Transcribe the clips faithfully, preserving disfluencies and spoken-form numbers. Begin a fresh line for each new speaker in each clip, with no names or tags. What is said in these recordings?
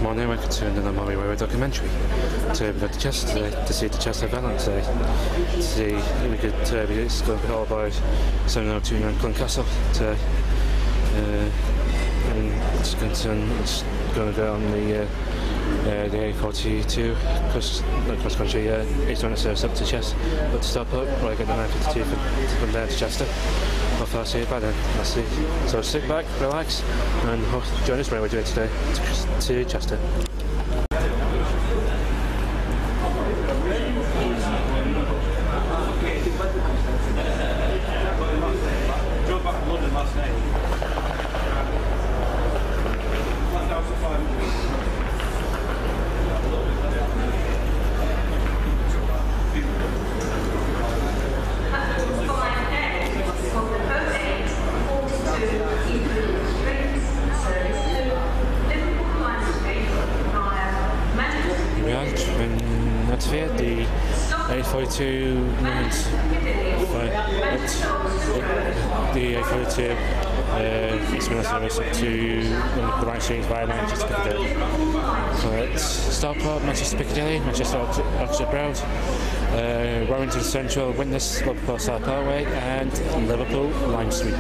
morning, welcome to another Maltby Railway documentary. Today we've got the Chester today, to see the Chester Valent today. To see if we could, uh, it's going to be all by seven oh two nine Clun Castle today. Uh, and it's going to, it's going to go on the uh, uh, the A forty-two cross, not cross country, uh, each one that serves up to Chester, up to Suppport, where I get the nine fifty-two from, from there to Chester. Hopefully I'll see you by then. I'll see. So sit back, relax, and join us railway journey today to, to Chester. The A forty-two moments the A forty-two uh, it's been service up to the right streets via Manchester Piccadilly. So it's Suppport, Manchester Piccadilly, Manchester Oxford Road, uh, Warrington Central, Witness, Liverpool South Parkway, and Liverpool Lime Street.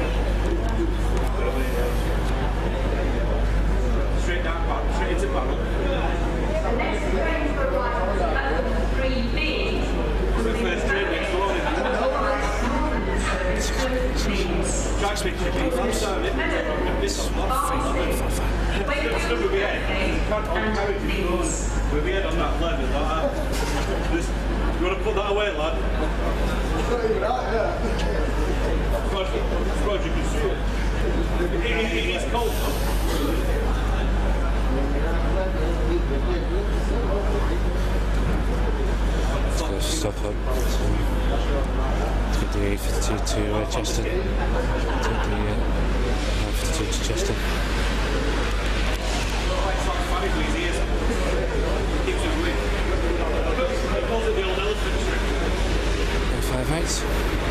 Straight down, straight into Barrel. The next train for arrival at three B. The first train next to one. Drag speed to be from seven. This one. We'll be head on that level. You want to put that away, lad? Roger, you can see it. It is cold.
Let's go Suppport. Let's get the A fifty-two to uh, Chester. Take the uh, A fifty-two to Chester. A fifty-eight.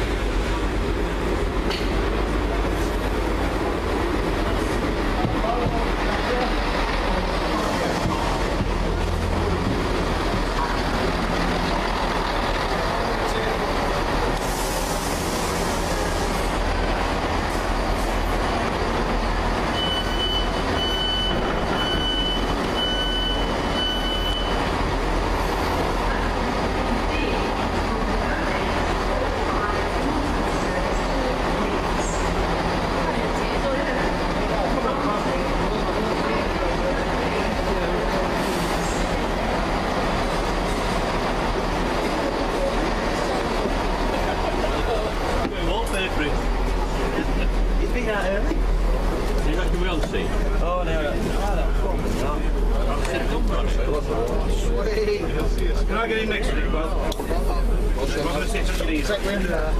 Can I get in next to you, bud? I'm going to sit on your knees. Take me in there.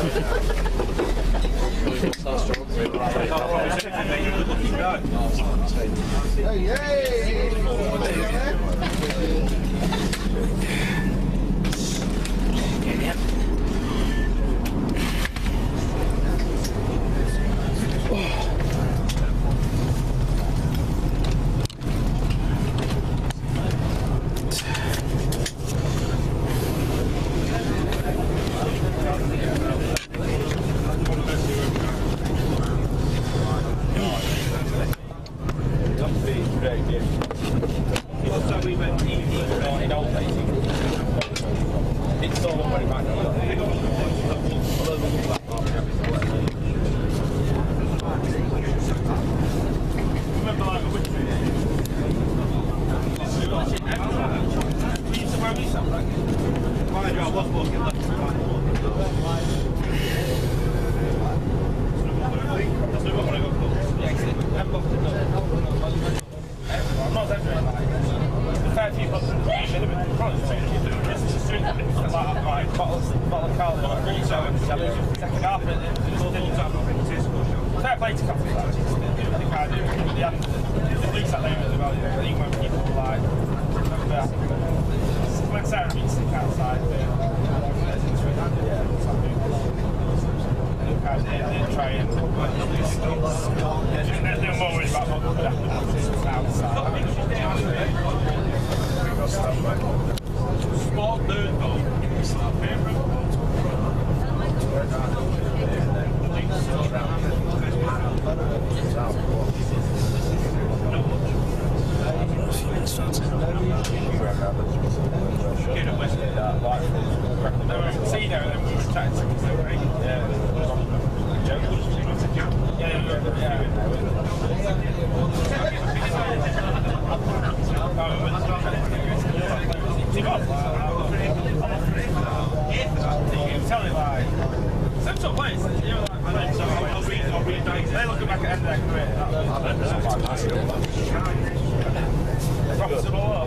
Fair play to companies like this. I think I do. Yeah, at least that later as well. I think when people like when Sarah meets Nick outside, they try and they're more worried about what could happen outside. Get a west of that, like, they were in casino and then we were chatting to casino, right? Yeah. Joke? Yeah, yeah, yeah. You can tell it like, some sort of place, you know, like, I know, so I'll read, I'll read, they're looking back at the end of their career. Profitable or?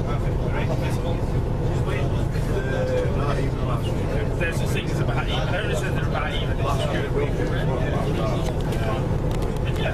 There's just things about even. There is they're about even. Yeah.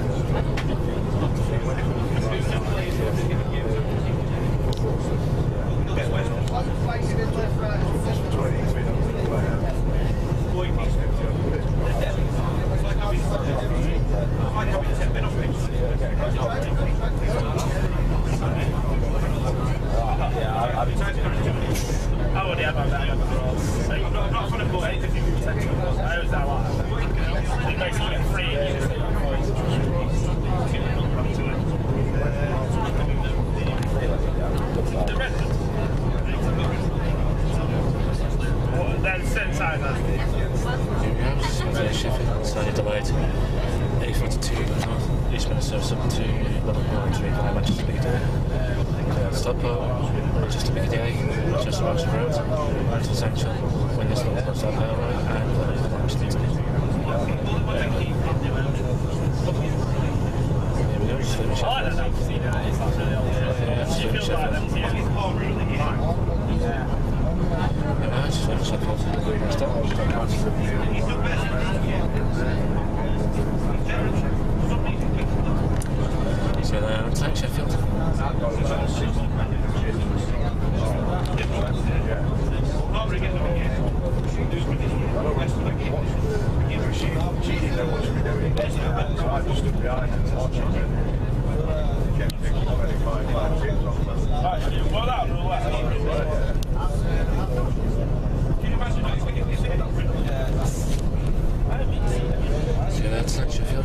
I already had my bag on the roll. I'm not, not going to put anything in protection. I always that like that. You basically get free and you just take your coins. The resident. What, then same size as the
Sheffield, slightly delayed. E forty-two north, East Minister, seven to eleven point three five, Manchester Piccadilly. Suppport, just a Piccadilly, just across the road, right to Central, when this little close up railway, and uh, the speed. Here we go, just finish
I like that now, because you know, it's not really old.
Yeah, just finish Sheffield.
Yeah,
Yeah, just finish Sheffield. Next up. So there, on time, Sheffield. So that's not Sheffield.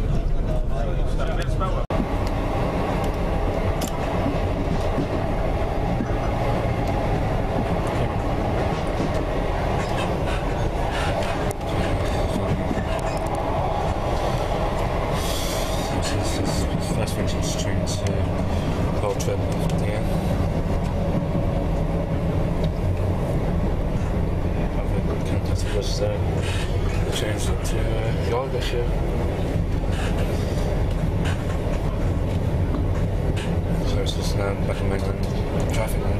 First vintage trains to whole trip here. Clun Castle was uh, changed it to uh, York this year. So it's just now back in England traffic now.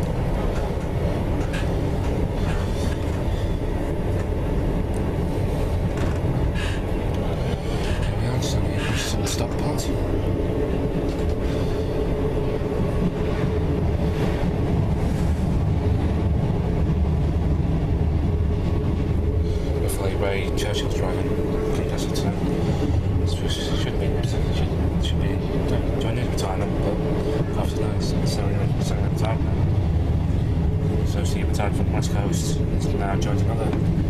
Some Suppport. Roughly where Churchill's driving Clun Castle to. Should be, should, should be, don't, don't need retirement, but after that it's semi-retirement now. So he retired from the West Coast, he's now joined another.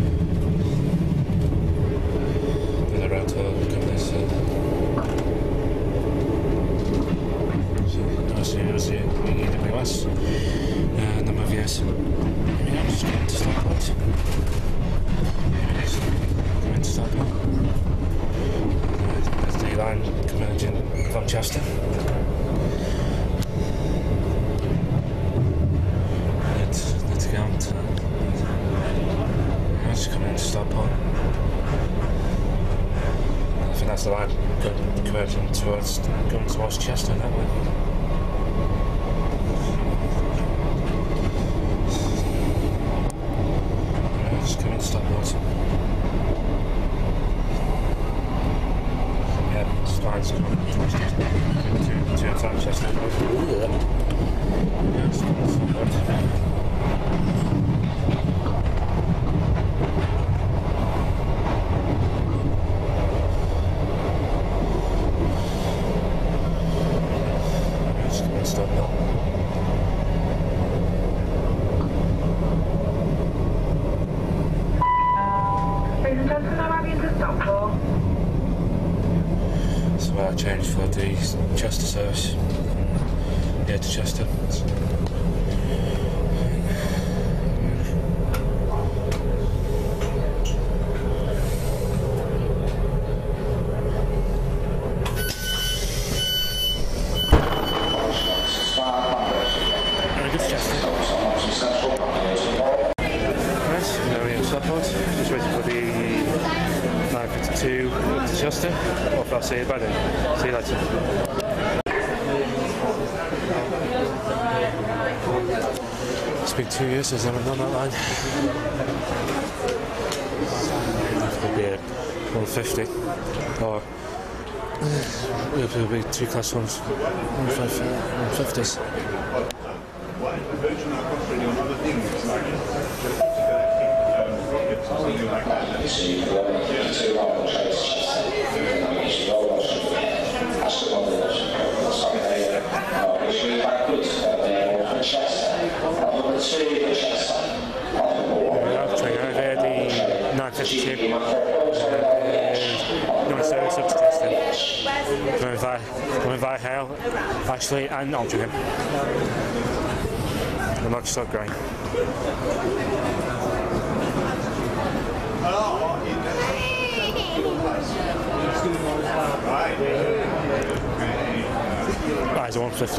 Another rail tour companies. Uh, So it was the E W S uh, number of years. Yeah, just going to Suppport. Going to Suppport. There's the line converging from Chester. Let's, let's go on to. Yeah, just coming into Suppport. I think that's the line converging towards going towards Chester that way. Suppport. Yeah, it's fine, it's coming towards Chester. Two, two times Chester. Yeah, it's Suppport. It's coming to stop now. So I changed for the Chester service. Yeah, to Chester. Very good to Chester. Right, now we're in Suppport. Just waiting for the nine fifty-two to Chester. Or I'll see you by then. See you later. It's been two years since I've done that line. It'll be a one fifty, or it'll be two class ones, one fifties. nine fifty-two. Uh, no service up to testing. Going via, going via Hale, Ashley, and Altrincham. The log's still growing. Right, it's a one fifty.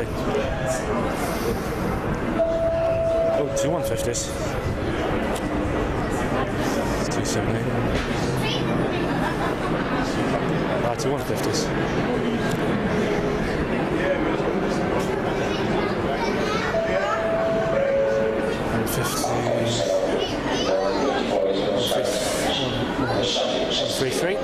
Oh, two one fifties. two seventy. Ah, two one fifties. one fifty. one thirty-three.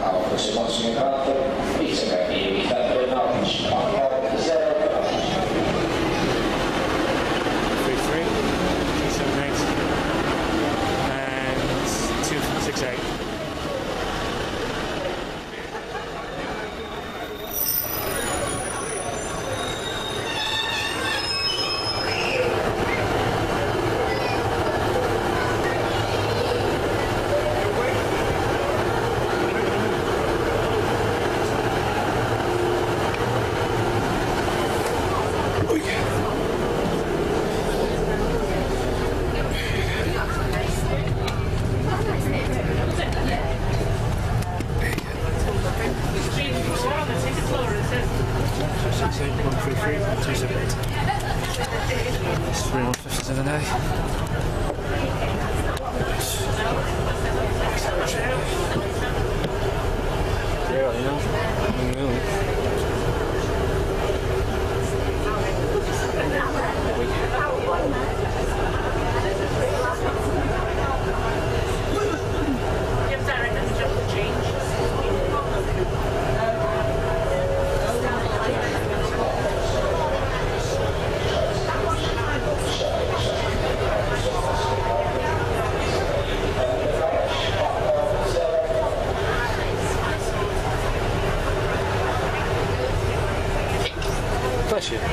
Bless you.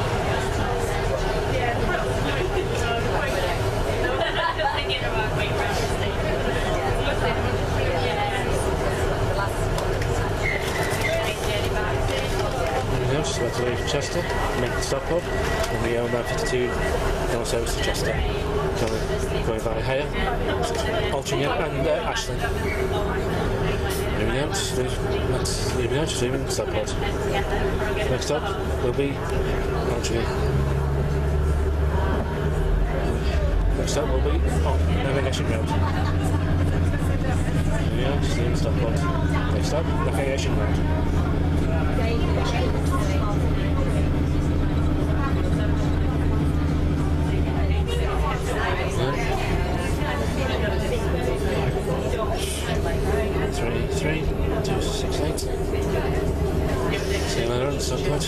Yeah, just about to leave Chester, make the stop up, and the nine fifty-two no service to Chester. Going, going via Hale, Altrincham, and uh, Ashley. Leaving out, leave, leaving out, just leaving Suppport. Next stop will be Maltby. Next stop will be oh, navigation ground. Leaving out, just leaving Suppport. Next stop, navigation ground. Three, three, two, six, eight. See you later on the Suppport.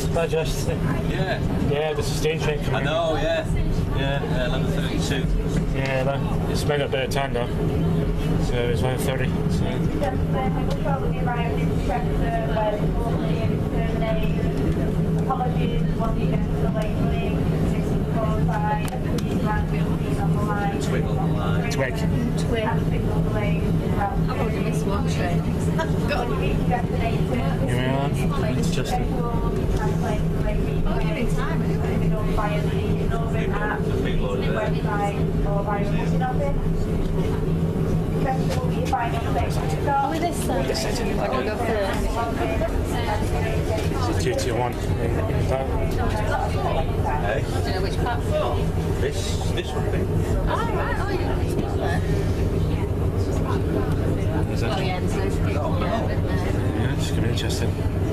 Hi Josh.
Yeah.
Yeah, the sustain train coming
I know, yeah. Yeah, uh, eleven thirty-two.
Yeah, that, it's made a bit of time though. So it's one thirty. So.
Apologies, one you get to the late link, six four five, on the line.
Twig on the line.
Twig.
Twig. And six on the lane. I've already missed one train.
It's just.
Oh, you're in time anyway. Via the Northern app, the website, or via the booking office. Are we this side?
This side.
I'm going to go first.
It's two two one.
Hey?
Do you know which platform?
This, this one, I think.
Oh, right. Oh, you're not there.
Is that?
Oh, yeah, there's no street.
Oh, no.
Yeah, it's going to be interesting.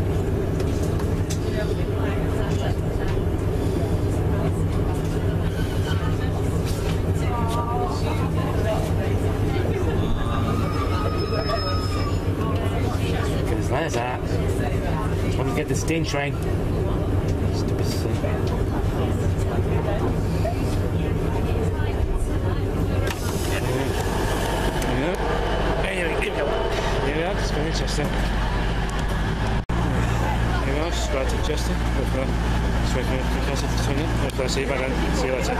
Because there's that. When we get the steam train. Stupid thing. Yeah. There we go. There we are, it's very interesting. There we are, just got to Justin. Just wait for the castle to swing in. I'll see you by then. See you later.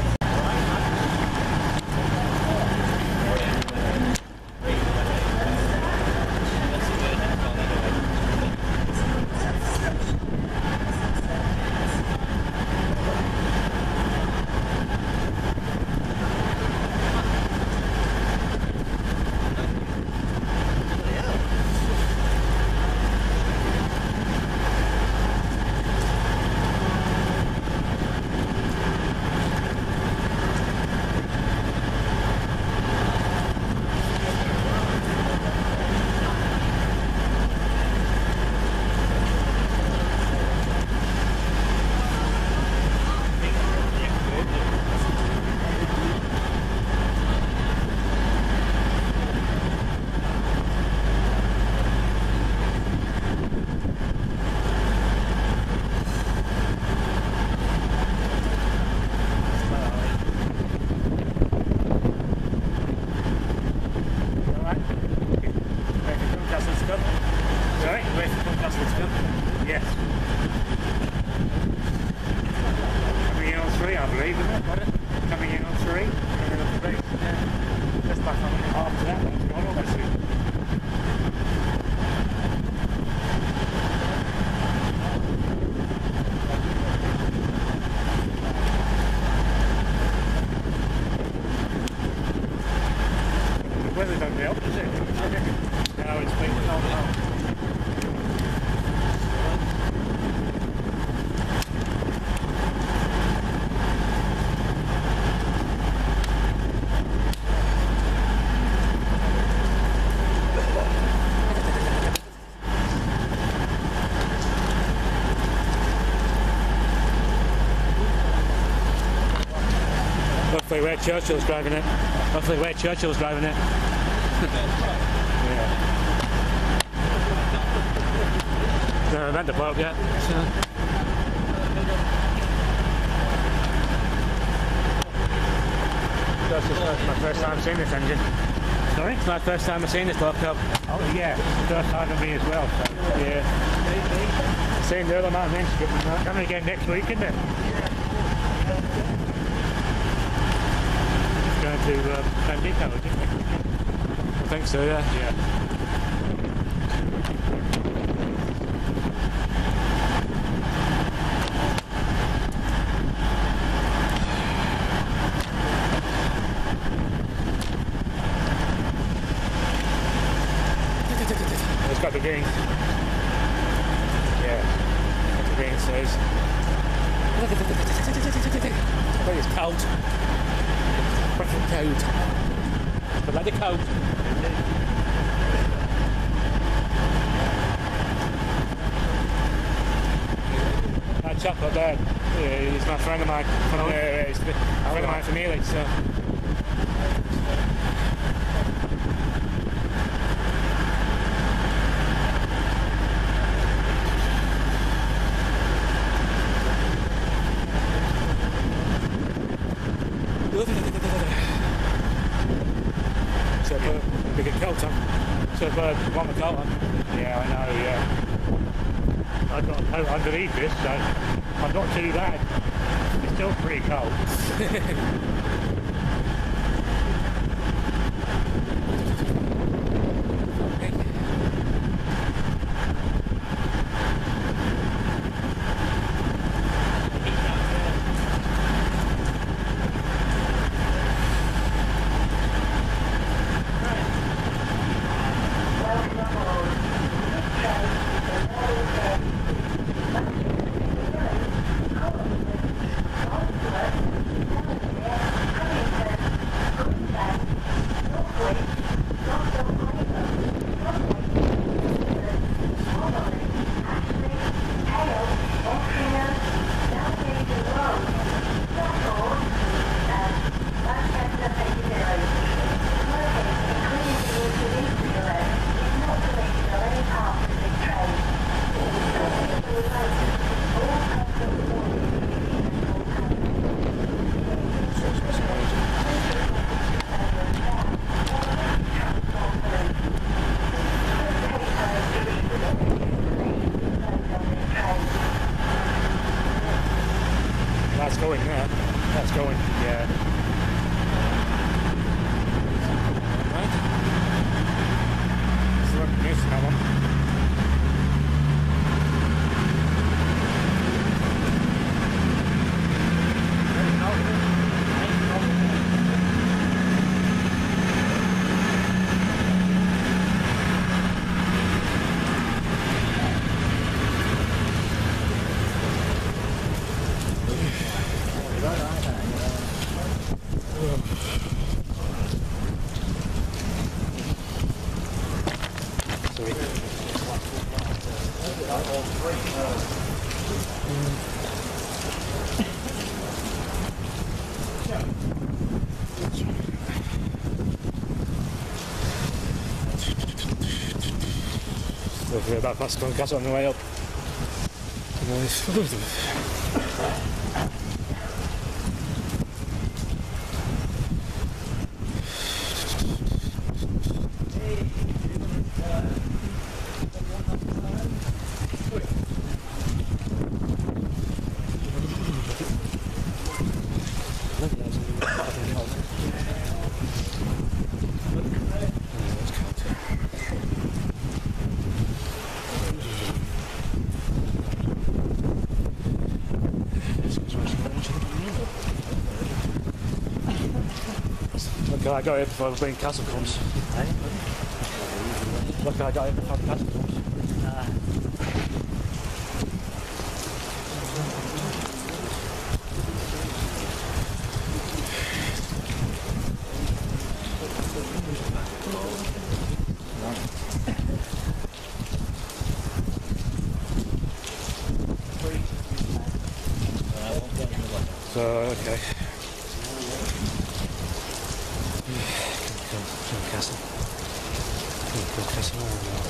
Hopefully where Churchill's driving it. Hopefully where Churchill's driving it. Yeah. No, I meant the boat yet. So. That's just my first time seeing this engine. Sorry? It's my first time I've seen this loco. Oh yeah, it's the first time for me as well. So. Yeah. Seeing the other man in Instagram. Coming again next week, isn't it? Going to uh, Vanturer, didn't we? I think so, yeah. Yeah. It's got the green. Yeah. Got the green says. I think it's cold. Fucking cold. But like the cold. That chap up there, uh, he's my friend of mine. From, uh, he's a friend of mine from Ely, so. I've got to one McCullough. Yeah, I know, yeah. I've got a coat underneath this, so I'm not too bad. It's still pretty cold. That's going there. That's going, yeah. Right. So look, there's another one. Don't forget about past Clun Castle on the way up. Nice. Look, I got here before the castle comes.
Hey?
Look, I got here before the castle comes.
Ah.
So, okay.
Clun Castle. Clun Castle.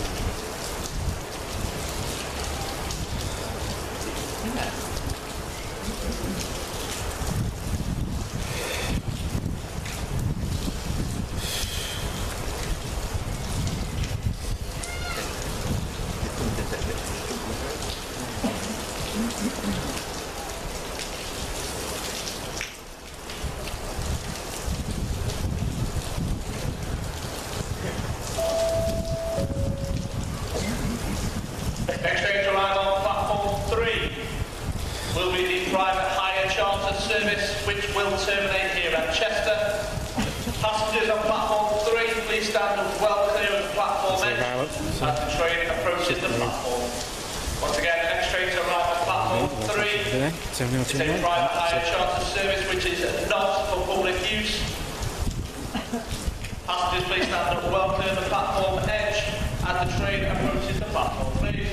Next train to arrive on platform three will be the private hire charter service, which will terminate here at Chester. Passengers on platform three, please stand well clear of the platform edge as the train approaches the platform. Once again, the next train to arrive on platform three is a private hire charter service which is not for public use. Passengers, please stand up well clear of the platform edge as the train approaches the platform, please.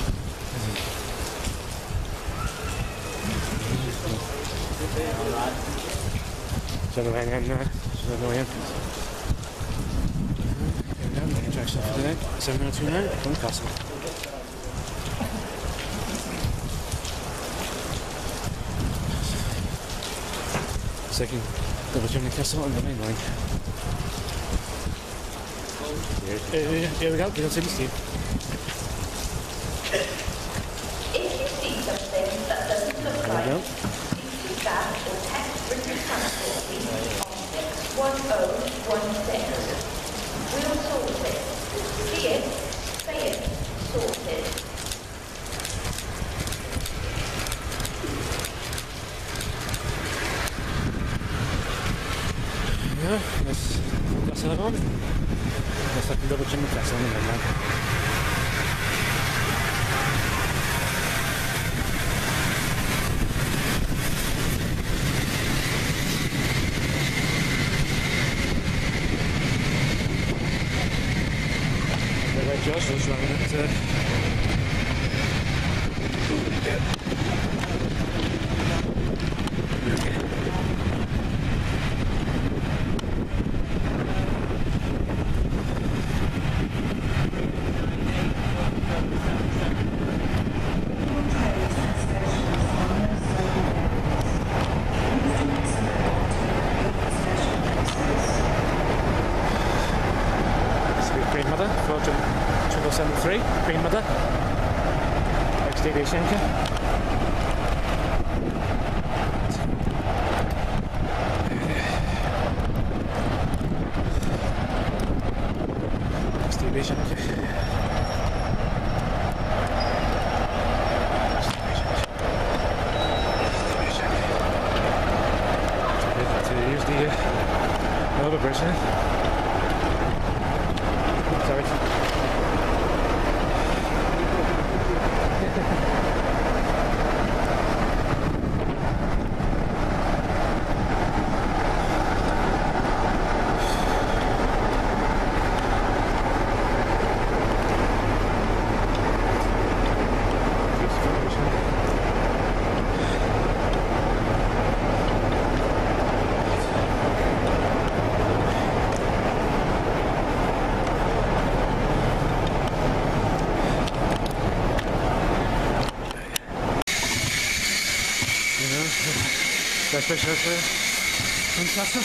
So the way in there. So the way in.
Track stop for today. seven oh two nine, Clun Castle. Second double journey castle on the main line.
Uh, here we go, we can see the steam.
If you see something that doesn't look right, please feedback or text written transport please on six one oh one six. We'll sort it. See it, say it, sorted.
Yeah, that's, that's another one. That's like a double Clun Castle on the now. Josh was running it. Uh, Green Mother, Fortune triple seven three, Green Mother, X D D Schenker. X D D Schenker. To use the uh, overbridge now. Sorry. Best fish for Clun Castle.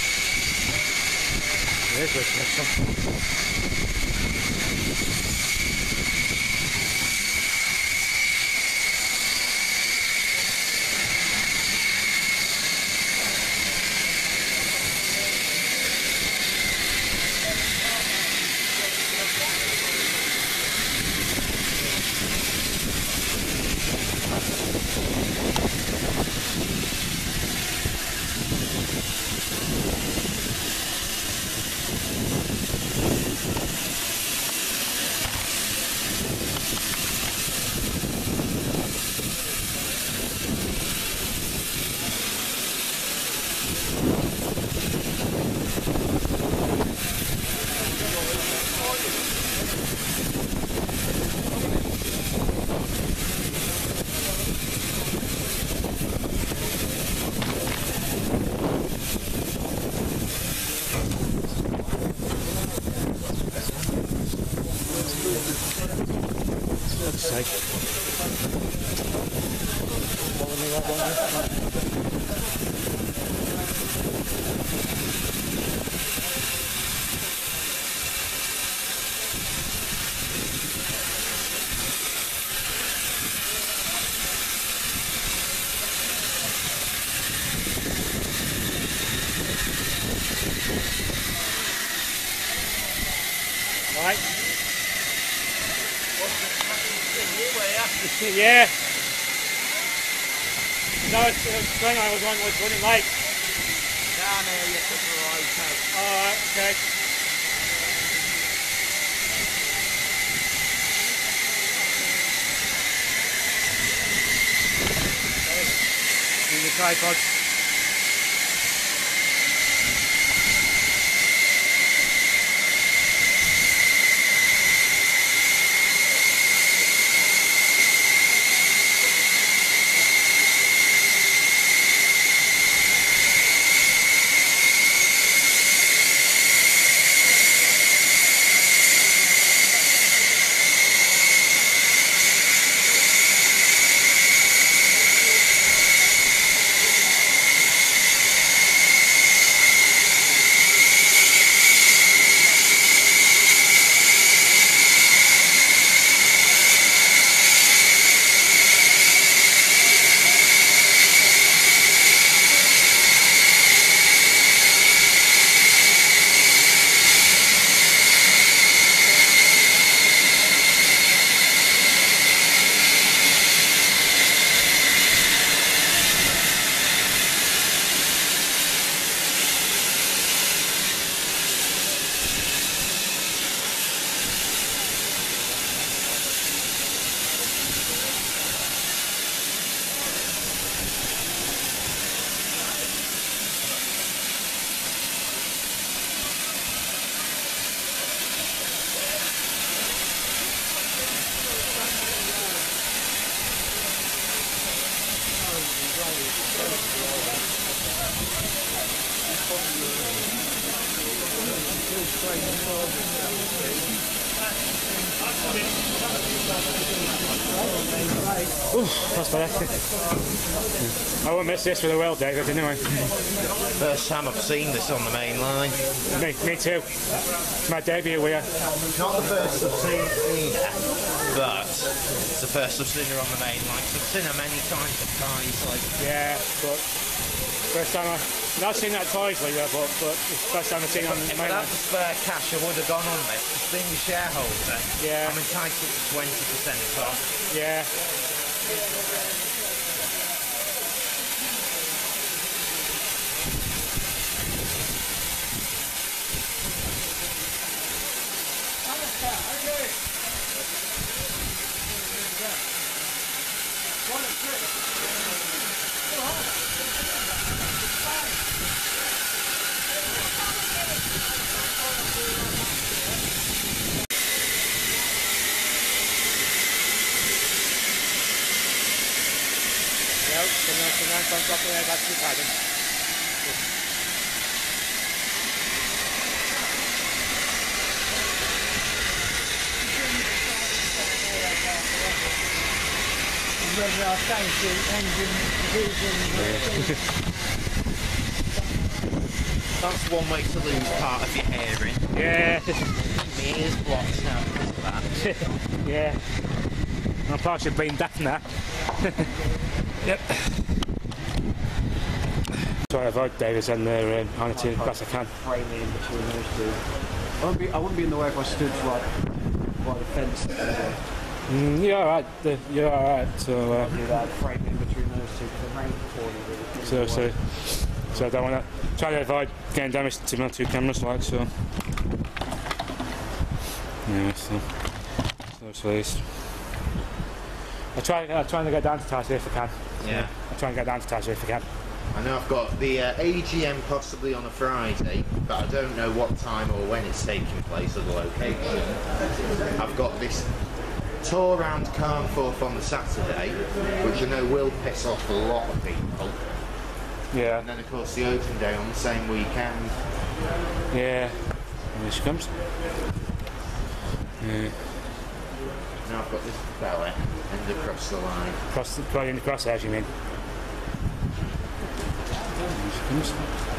There's Clun Castle. Sake. Right. Yeah. No, it's the thing I was on was running late.
Down there, you took the right out.
Alright, okay. Use the tripod. Ooh, that's better. I won't miss this for the world, David, anyway.
First time I've seen this on the main line.
Me, me too. It's my debut here.
Not the first I've seen either, but it's the first I've seen her on the main line. I've seen her many times at ties, like.
Yeah, but first time I... I've seen that twice like that, but, but it's the first time I've seen it on the
If
main
I'd
line.
had the spare cash, I would have gone on this. Because being a shareholder,
Yeah.
I'm entitled to twenty percent off.
Yeah.
That's one way to lose part of your hearing.
Yeah.
My ears blocked now because of that.
Yeah. I'm partially being deaf now. Yep. Try to avoid Davis and their um, Hannity as best I can.
Frame in between those two. I wouldn't be, I wouldn't be in the way if I stood like by the fence. Uh,
Mm, you're alright, you're alright, so... Uh,
do that frame in between those two because the rain recording really.
so, so, so I don't want to... Try to avoid getting damage to my two cameras, like, so... Yeah, so... So, so it's... I try, I'm trying to get down to Tassie if I can.
Yeah.
I try and get down to Tassie if I can.
I know I've got the uh, A G M possibly on a Friday, but I don't know what time or when it's taking place or the location. I've got this tour around Carnforth on the Saturday, which I know will piss off a lot of people.
Yeah.
And then of course the open day on the same weekend.
Yeah. And here she comes. Yeah.
Now I've got this belly and across the line.
Cross the, going in the crosshairs, you mean? Here she comes.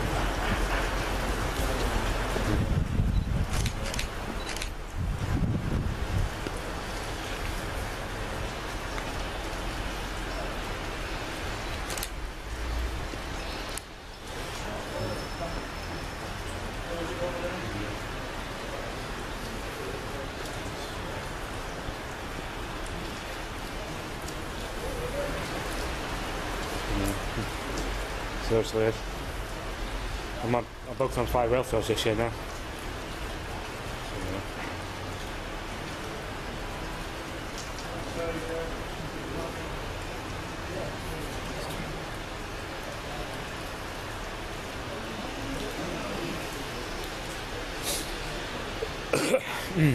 Seriously, I'm, on, I'm booked on five rail throws this year now. Mm.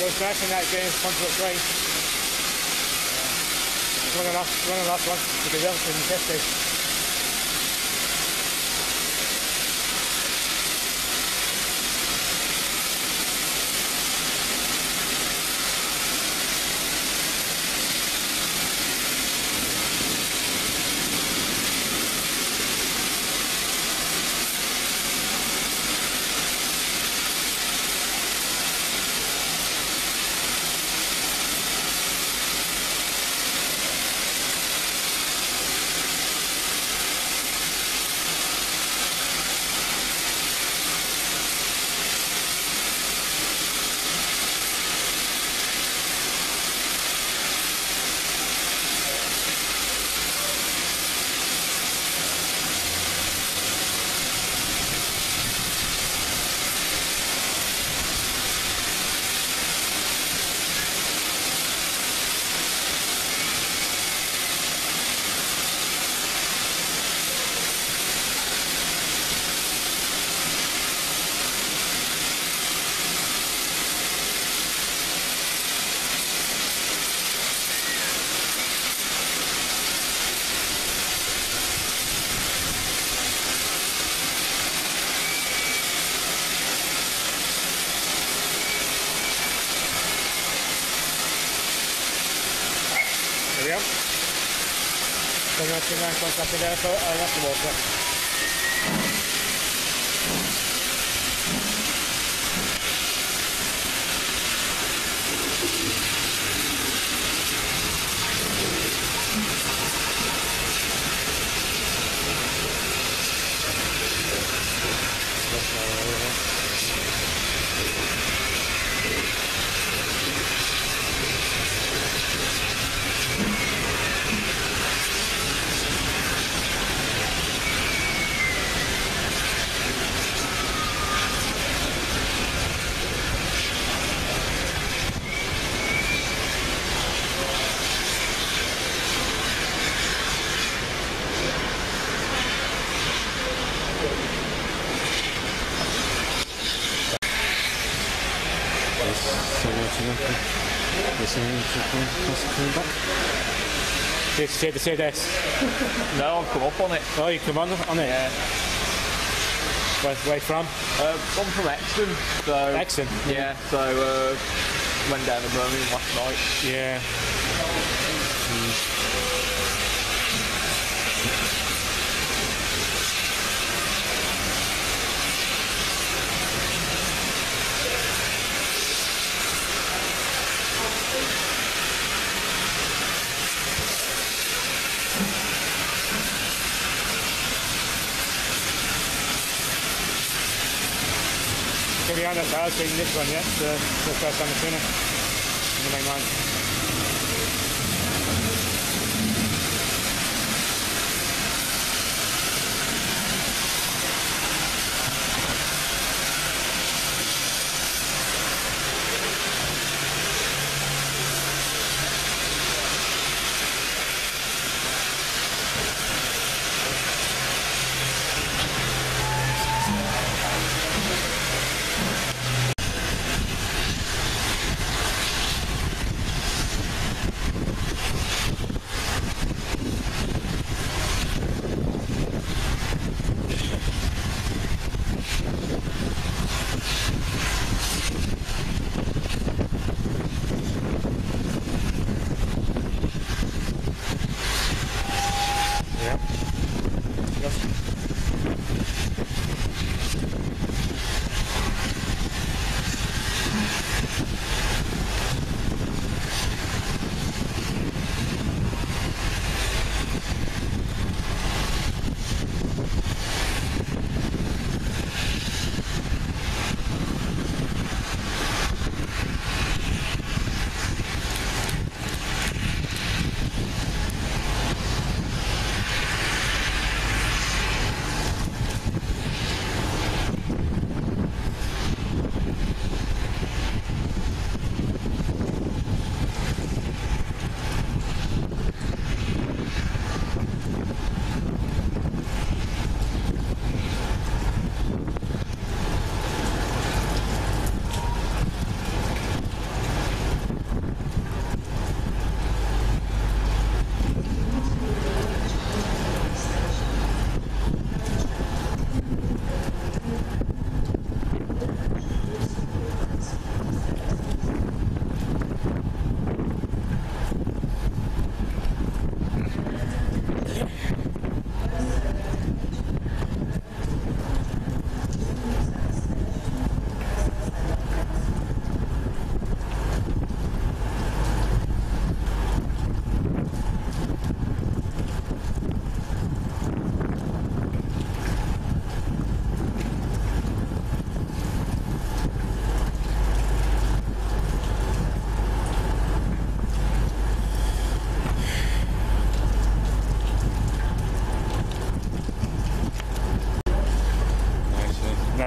was nice in that game, Conflict Rain. One of the last, one of the last ones to be built in Chester. There we go. So I'm going to now contact there, so I'll have to walk that. Did you say to say this?
No, I've come up on it.
Oh, you come on on it?
Yeah.
Where, where from?
Uh, I'm from Exton. So,
Exton?
Yeah, so uh, went down to Birmingham last night.
Yeah. Mm. To be honest, I haven't seen this one yet, so it's the first time I've seen it in the main line.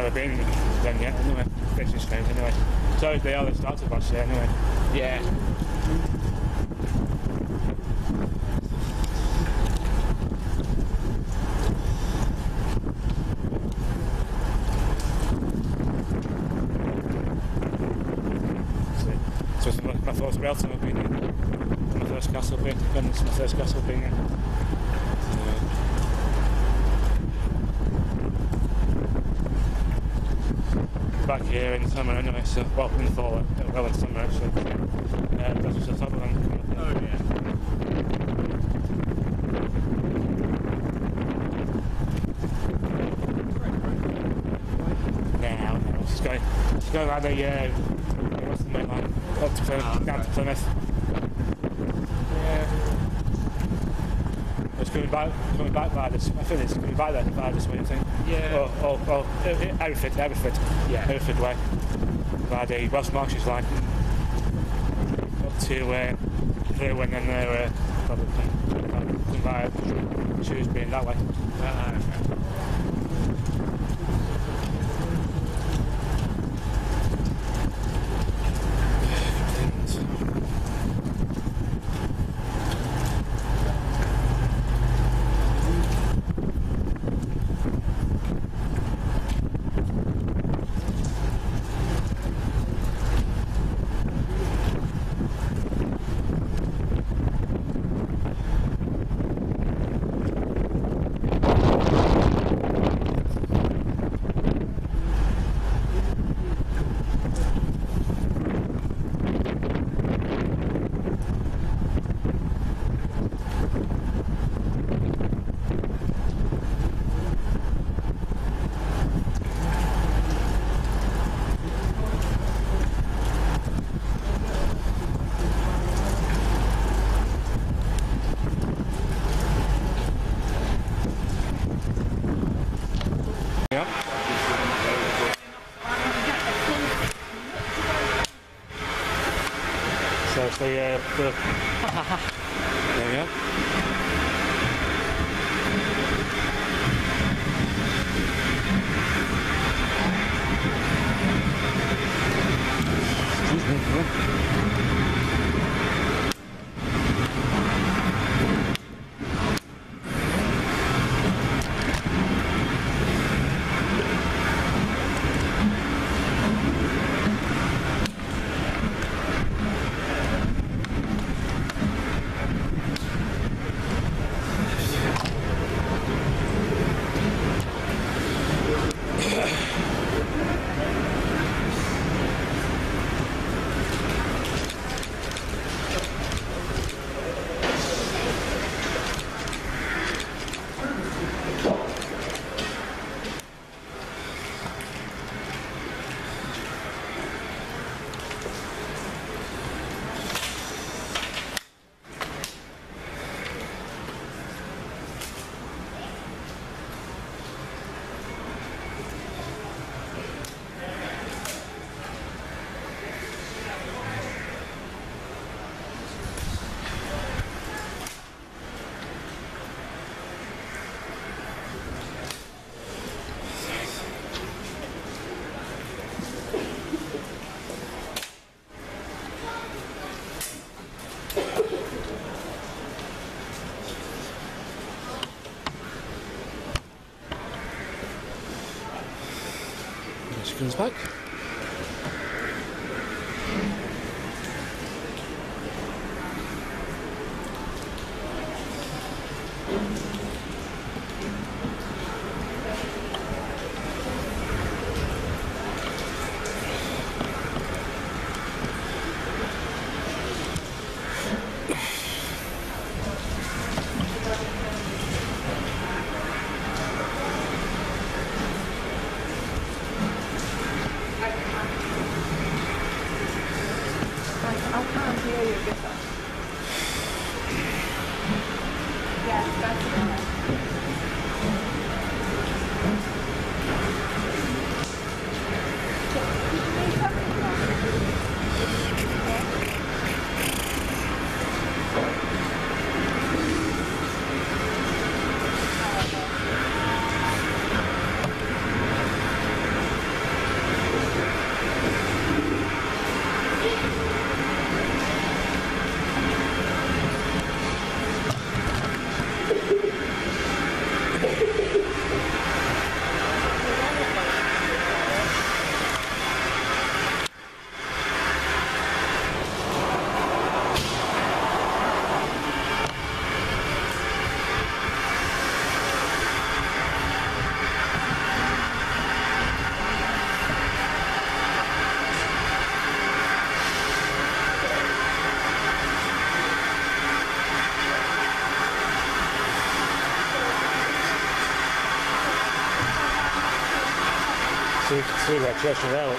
never been then yet anyway, which is strange anyway. So they always started last year anyway.
Yeah.
So it's my, my first Belton I've been in, my first castle been, and it's my first castle being in. Back here in summer anyway, so, well, in the fall, uh, well in summer actually. Uh, that's just a top of them.
Oh yeah.
No, no, she's going, she's going around the, uh, what's the main line? Up to Plymouth,
Oh,
down
okay.
to Plymouth.
Yeah.
It's coming back, coming back by this, I think it's coming back there by this way, I think.
Yeah.
Oh, oh, oh, Hereford, Hereford.
Yeah.
Hereford way. By the Welsh Marshes line. Up to uh, Clearwyn and they're uh, probably come, come by Shrewsbury that way.
Ah, okay.
So it's the, uh, the there we go. Excuse me, yeah. She comes back. so you can see that Chester out.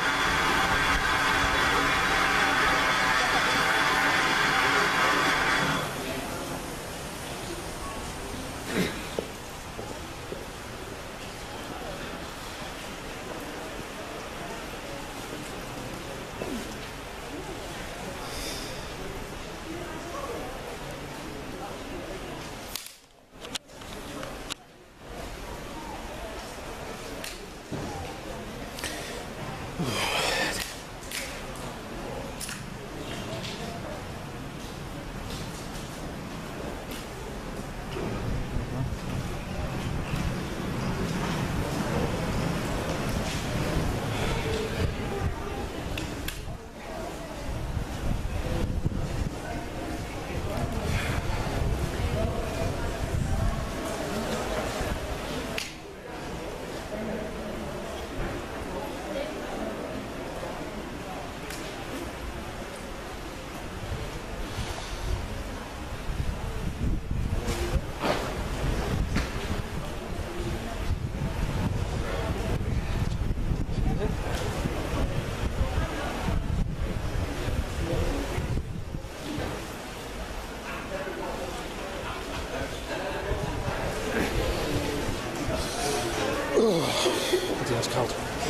It's cold.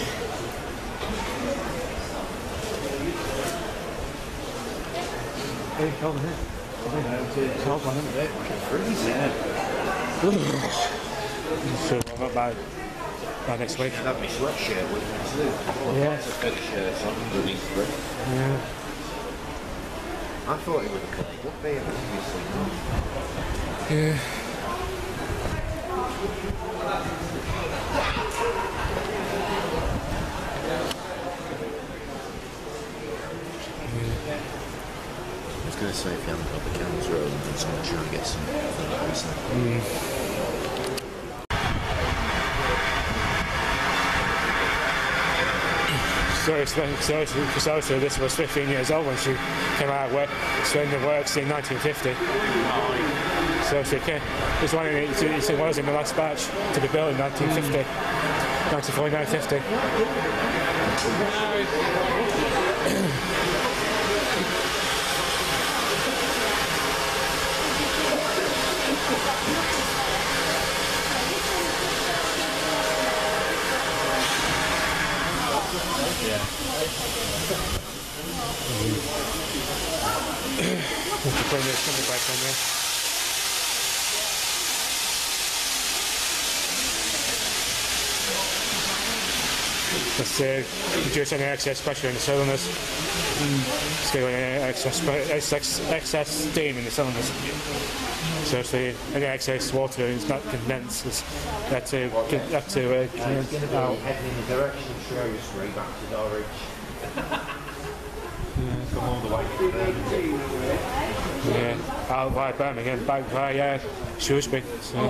Very cold, isn't it? It's cold one, isn't it?
Freezing.
So I'm up by, by next week.
I'd have my sweatshirt with me too. Well,
Yeah.
lots of big shirts on underneath it.
Yeah.
I thought it would have played up here, obviously not.
Yeah.
I was going to say if you haven't got the cans rolling, I'm just going to try and get some photos then.
Mm. So, so, so, so this was fifteen years old when she came out of work, so in the works in nineteen fifty. Oh. So she came, it's one of the, it was in the last batch to be built in nineteen fifty, nineteen forty-nine fifty. Let's put this coming back on there. Let's uh, reduce any excess pressure in the cylinders. Let's get any excess, excess, excess steam in the cylinders. So if the, any excess water is not condensed, it's that to, that to uh,
It's going to be heading in the direction of Shrewsbury back to Dorridge. Come all the way to Birmingham.
yeah, out by Birmingham, back by uh, Shrewsbury. So.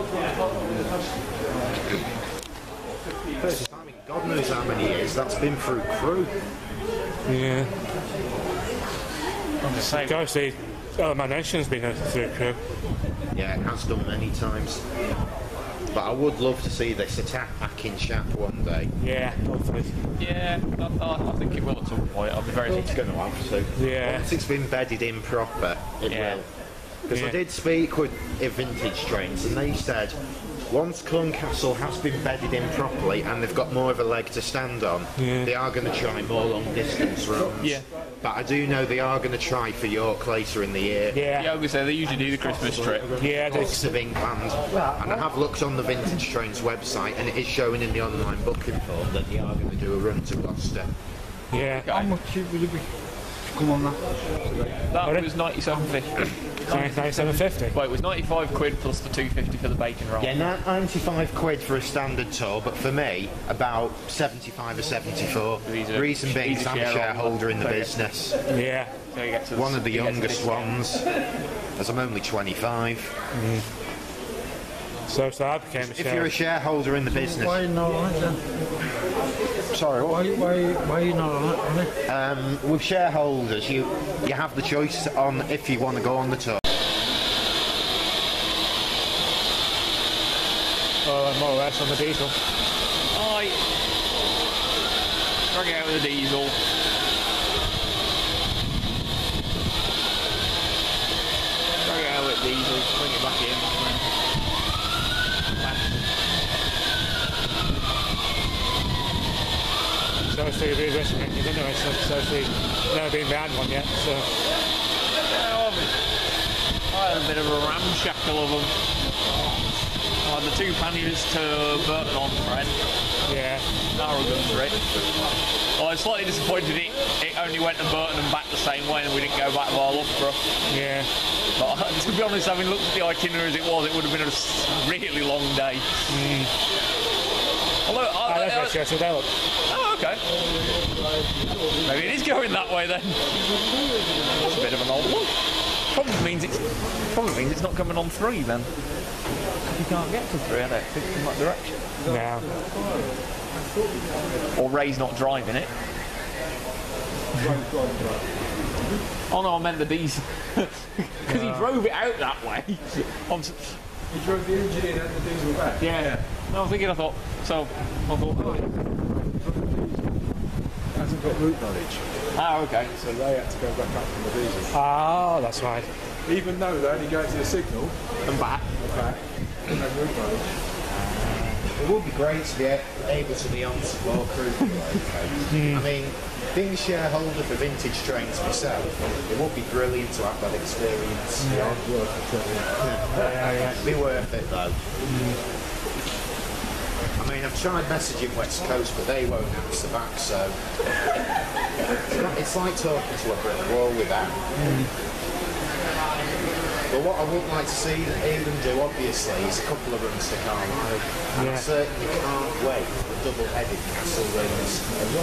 First time in God knows how many years that's been through crew.
Yeah. On the same. Obviously, Elimination's been through crew.
Yeah, it has done many times. But I would love to see this attack back in Shap one day.
Yeah, hopefully.
Yeah, I, I, I think it will at some point. I'll be very
It's going to have to.
Yeah.
Once it's been bedded in proper, it
Yeah.
will. Because
Yeah.
I did speak with Vintage Trains and they said once Clun Castle has been bedded in properly and they've got more of a leg to stand on,
Yeah.
they are going to try more long distance runs.
Yeah.
But I do know they are going to try for York later in the year.
Yeah.
Yeah, I was say they usually do the Christmas trip.
Yeah, they,
Lots of England. And I have looked on the Vintage Trains website and it is showing in the online booking form that they are going to do a run to Gloucester.
yeah.
How much would it be to come on that?
That was ninety-seven fifty.
ninety-seven fifty.
Well, it was ninety-five quid plus the two fifty for the bacon roll.
Yeah, na- ninety-five quid for a standard tour, but for me, about seventy-five or seventy-four.
These are-
Reason being,
these are
I'm a
shareholder.
shareholder in the business.
Yeah.
So you get to
One of the
you get to
youngest
discount.
ones, as I'm only twenty-five.
So, so I became a
If you're a
share.
shareholder in the business,
Why not on it then?
sorry, what?
Why, why, why are you not on it? On it?
Um, with shareholders, you you have the choice on if you want to go on the tour.
Or more or less on the diesel.
I Drag it out with the diesel. Drag it out with the diesel, bring it back in.
So obviously a bit of racing engine anyway, so it's obviously never been behind one yet, so...
Yeah, I had a bit of a ramshackle of them. I had the two panniers to Burton on friend.
Yeah.
Narrowgun for it. Well, I'm slightly disappointed it, it only went to Burton and back the same way and we didn't go back to our Loughborough.
Yeah.
But to be honest, having looked at the itinerary as it was, it would have been a really long day.
Mm.
Although,
Oh,
I,
that's
I,
actually actually that look.
oh, okay. Maybe it is going that way then. That's a bit of an old one. Probably means it's probably means it's not coming on three then. You can't get to three, I don't think, in that direction.
No.
Or Ray's not driving it. Oh no, I meant the diesel. Because he drove it out that way. I'm s-
You drove the engine in and the diesel back?
yeah. No, I was thinking, I thought, so, I thought, oh.
Hasn't got route knowledge,
Ah, okay.
so they had to go back up from the diesel.
Oh, that's right.
Even though they only go to the signal
And back.
and back, no route knowledge.
It would be great to be able to be on support crew for the location. I mean, being a shareholder for vintage trains myself, it would be brilliant to have that experience.
Yeah, worth it.
Yeah, yeah.
It'd be worth it though. I mean, I've tried messaging West Coast, but they won't answer back, so it's like talking to a brick wall with that. But what I would like to see them do, obviously, is a couple of runs to Carlisle. And I
Yeah.
certainly can't wait for the double-headed Castle runs.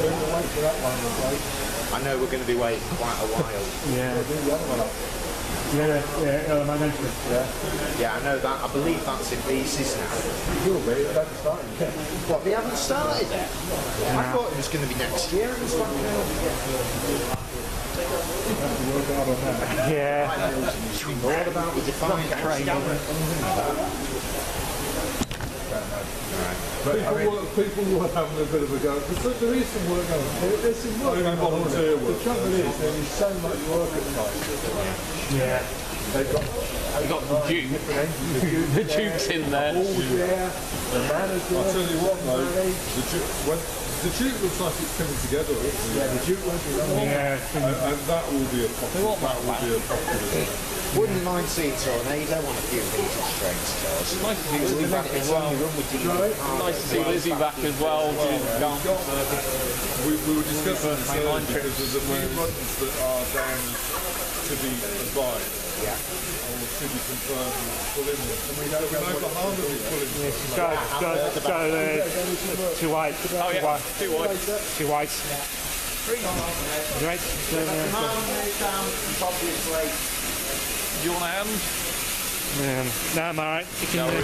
I know we're going to be waiting quite a while.
Yeah. Yeah, yeah, yeah, my mention. Yeah.
Yeah, I know that. I believe that's in pieces now.
Will be, but that's starting.
What, they haven't started it? I thought it was going to be next year. It was like,
Yeah.
what about the Defiant train?
But people, were, people were having a bit of a go. But there is some work going on. There, there's some work going on. The trouble is, there is so much work at times.
Yeah.
They've got,
We got the Duke. The Duke's in there.
all there, the manager. I'll tell you what though, the Duke, when, the Duke looks like it's coming together. Yeah, the Duke won't be wrong.
Yeah.
And, and that will be a popular. That will be a popular.
Wouldn't mind seeing Tornado on a few vintage trains, Charles.
Nice to see Lizzie back as
It's
well.
only run with D.
Nice to see Lizzie back as well.
We, we were discussing this earlier because there's a few runs that are down to be advised.
Yeah.
Or to be confirmed full in them. And we know, we know Bahama is full in them.
She's got, got, got uh, two white.
Oh yeah, two white.
Two whites. Right. So, uh,
Do you want a hand?
um, no, I'm alright. You can,
No
uh,
worries.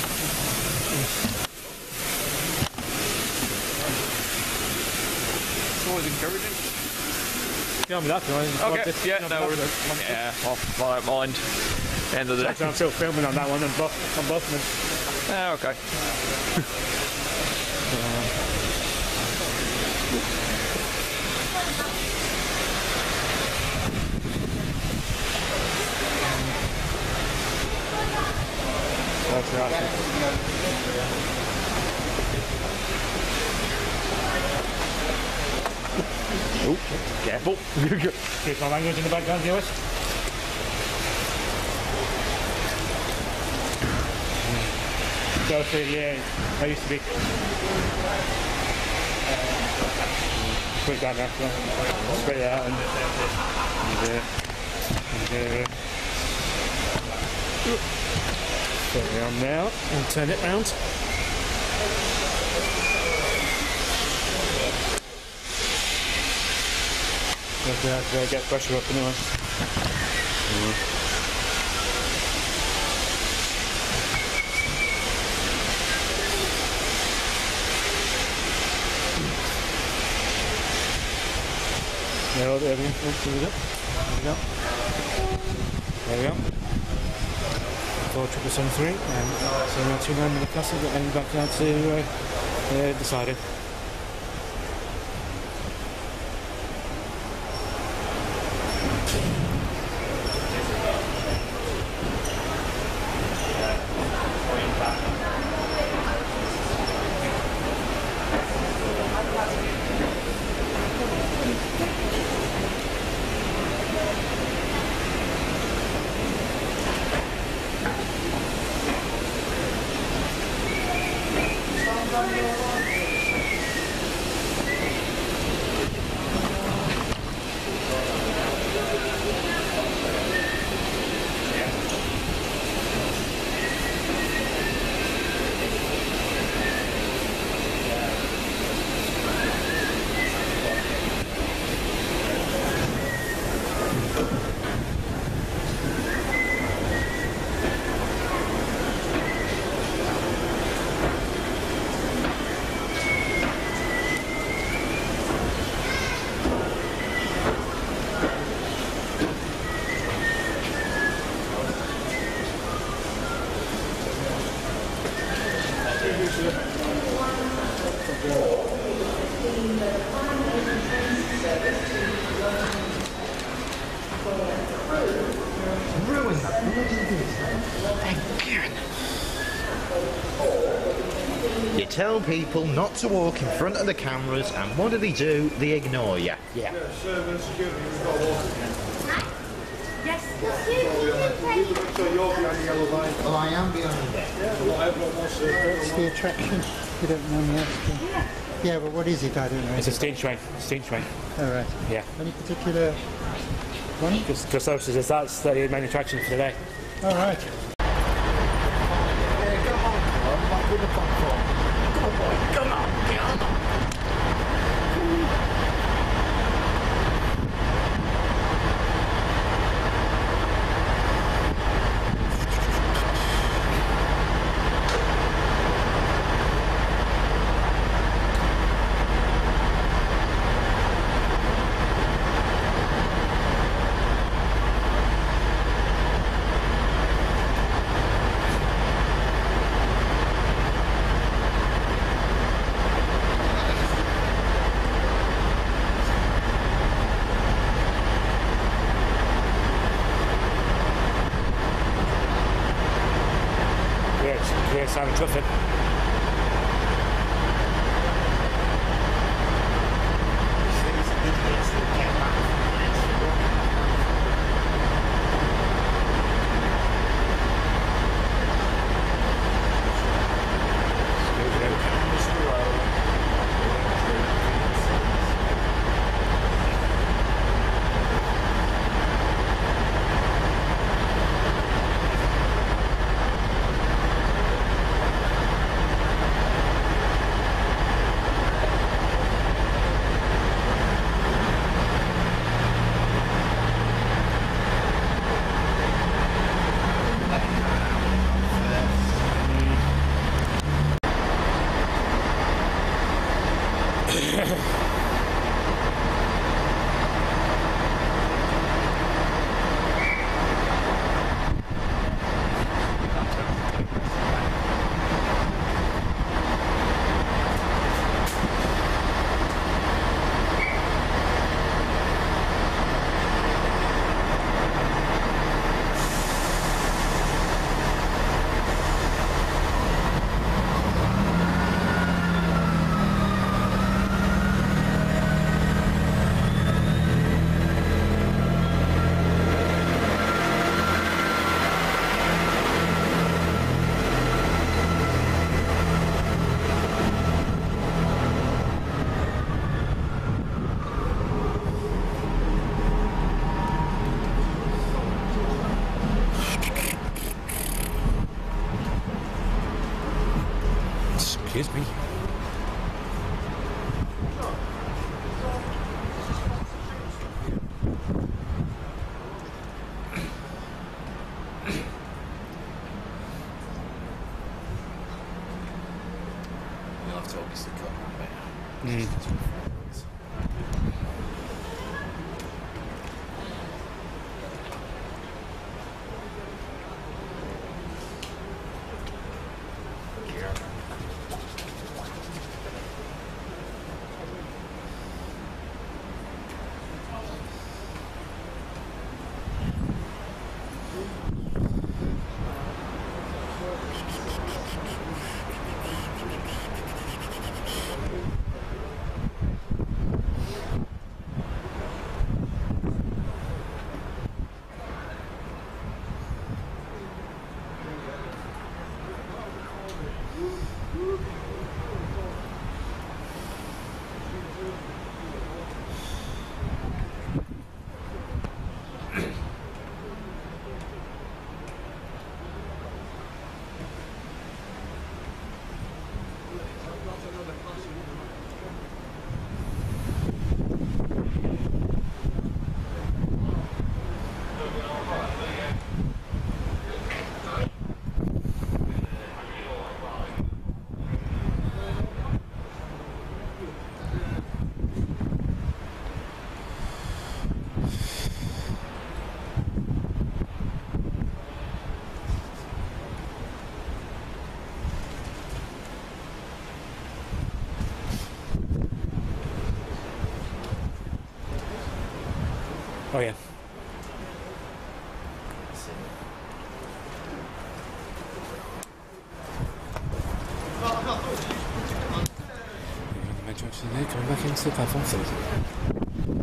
It's always encouraging.
go on with that, if you want.
Okay, yeah, no worries. Yeah, well, I don't mind. End of the day.
So I'm still filming on that one and both, on both of them.
Ah, okay.
That's right.
Oh, careful.
Keep my language in the background, viewers. So, so yeah, I used to be. Put it down now. Spit it out and. and, uh, and uh, put it on now and turn it round. You have to uh, get pressure up anyway. Mm. There, there we go. There we go. There we go. There we go. Four triple seven three, and so now two nine Clun Castle, and back down to uh, uh, deciding.
You tell people not to walk in front of the cameras, and what do they do? They ignore you. Yeah.
Yes.
So you're behind the yellow line.
Oh, I am behind there.
Yeah, well, everyone wants to.
It's the attraction. You don't know me asking. Yeah, but what is it? I don't know.
It's a steam train. Steam train.
All right.
Yeah.
Any particular one?
Because that's the main attraction for today.
All right.
Simon Truffin. Excuse me.
You'll have to obviously cut that bit.
Mm. Oh yeah.
Metro actually there, coming back into the platform three.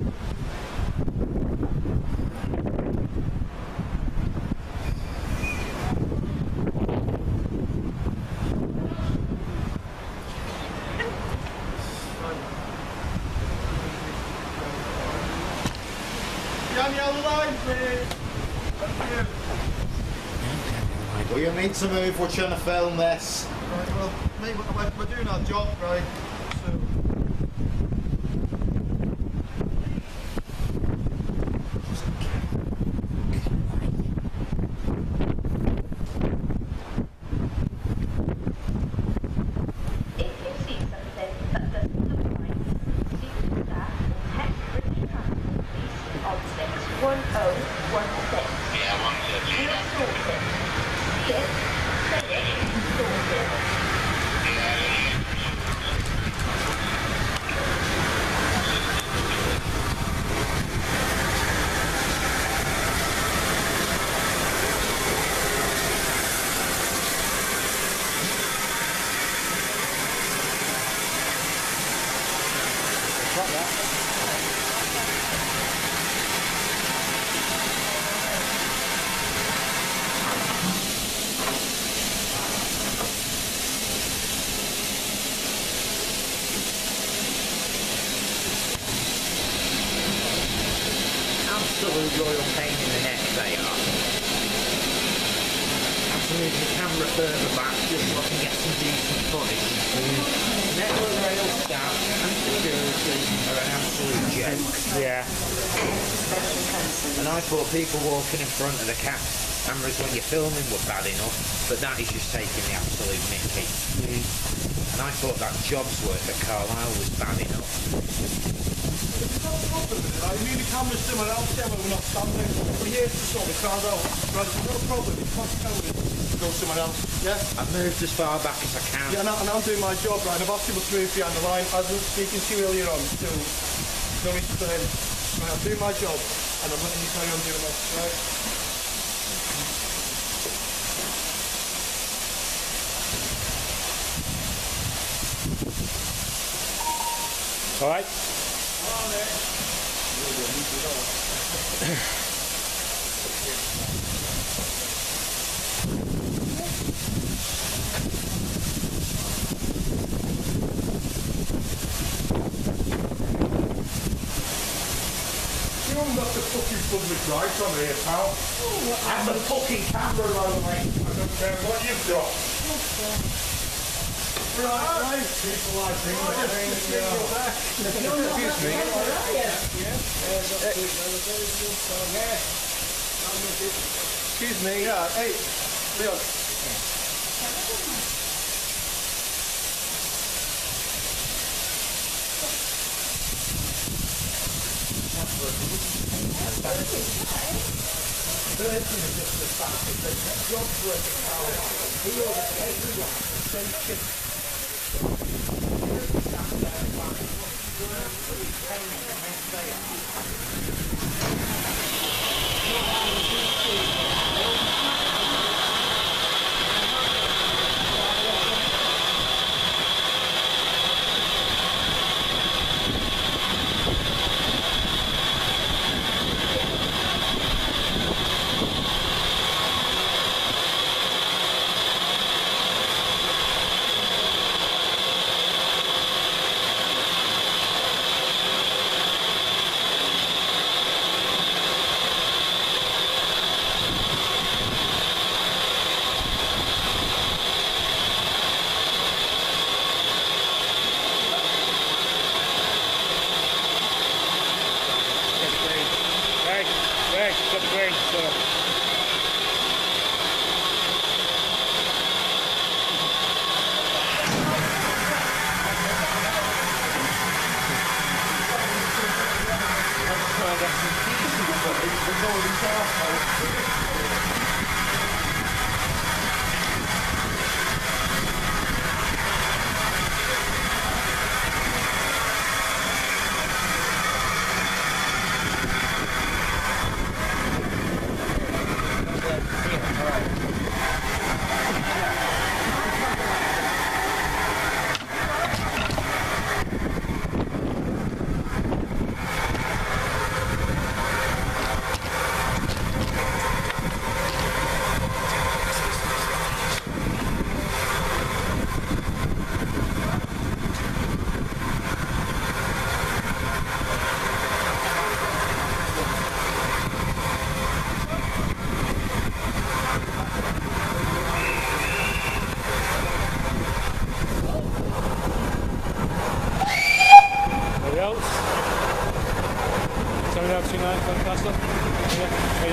Well, you need to move, we're trying to film this.
Right, well, mate, we're, we're doing our job, right? So.
If you see something that doesn't look right, see staff or text British Transport Police on six one oh one six. We'll sort it. Yes, say it, sort it.
Absolute royal pain in the neck they are. Have to move the camera further back just so I can get some decent footage. Network rail staff and security are an absolute joke.
Yeah.
And I thought people walking in front of the ca cameras when you're filming were bad enough, but that is just taking the absolute mickey.
Mm.
And I thought that job's work at Carlisle was bad enough.
Right, you need the camera somewhere else, yeah, where we're not standing. We're here to sort the crowd out. Right, there's no problem. It's not counted. Go somewhere else. Yeah?
I've moved as far back as I can.
Yeah, and, I, and I'm doing my job, right? And I've asked people to move behind the line. As I was speaking to you earlier on, so no need to say, right, I'm doing my job, and I'm letting you carry on doing it, right?
All right.
You haven't got the fucking public rights on here, pal.
And the fucking camera rolling.
I don't care what you've got. Right, right. People like me. Excuse me. Excuse me, yeah. Hey, Leon.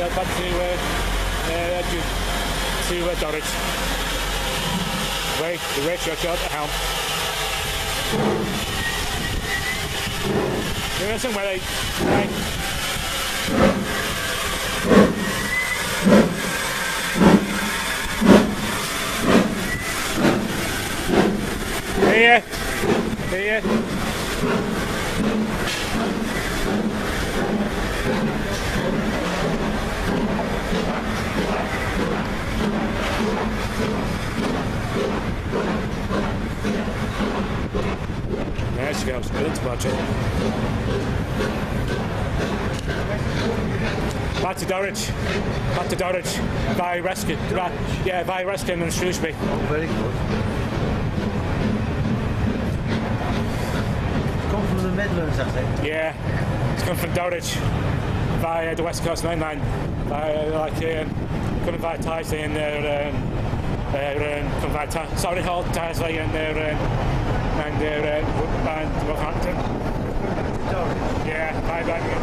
back to uh, uh, to uh, Dorridge. Wait, the ratio shot at the helm. You're in somewhere, like, right. Here, here. There she goes, good into budget. Back to Dorridge. Back to Dorridge. By Reskin. Right. Yeah, by Reskin and Shrewsbury.
Oh, very good. Come from the Midlands, I think.
Yeah, it's come from Dorridge via the West Coast Main Line. By, uh, like, um, coming by Tysley and there, um, uh, um, come by Ty- sorry, Holt, Tysley and there, um, and there, uh, and Wolverhampton. Yeah, by Birmingham.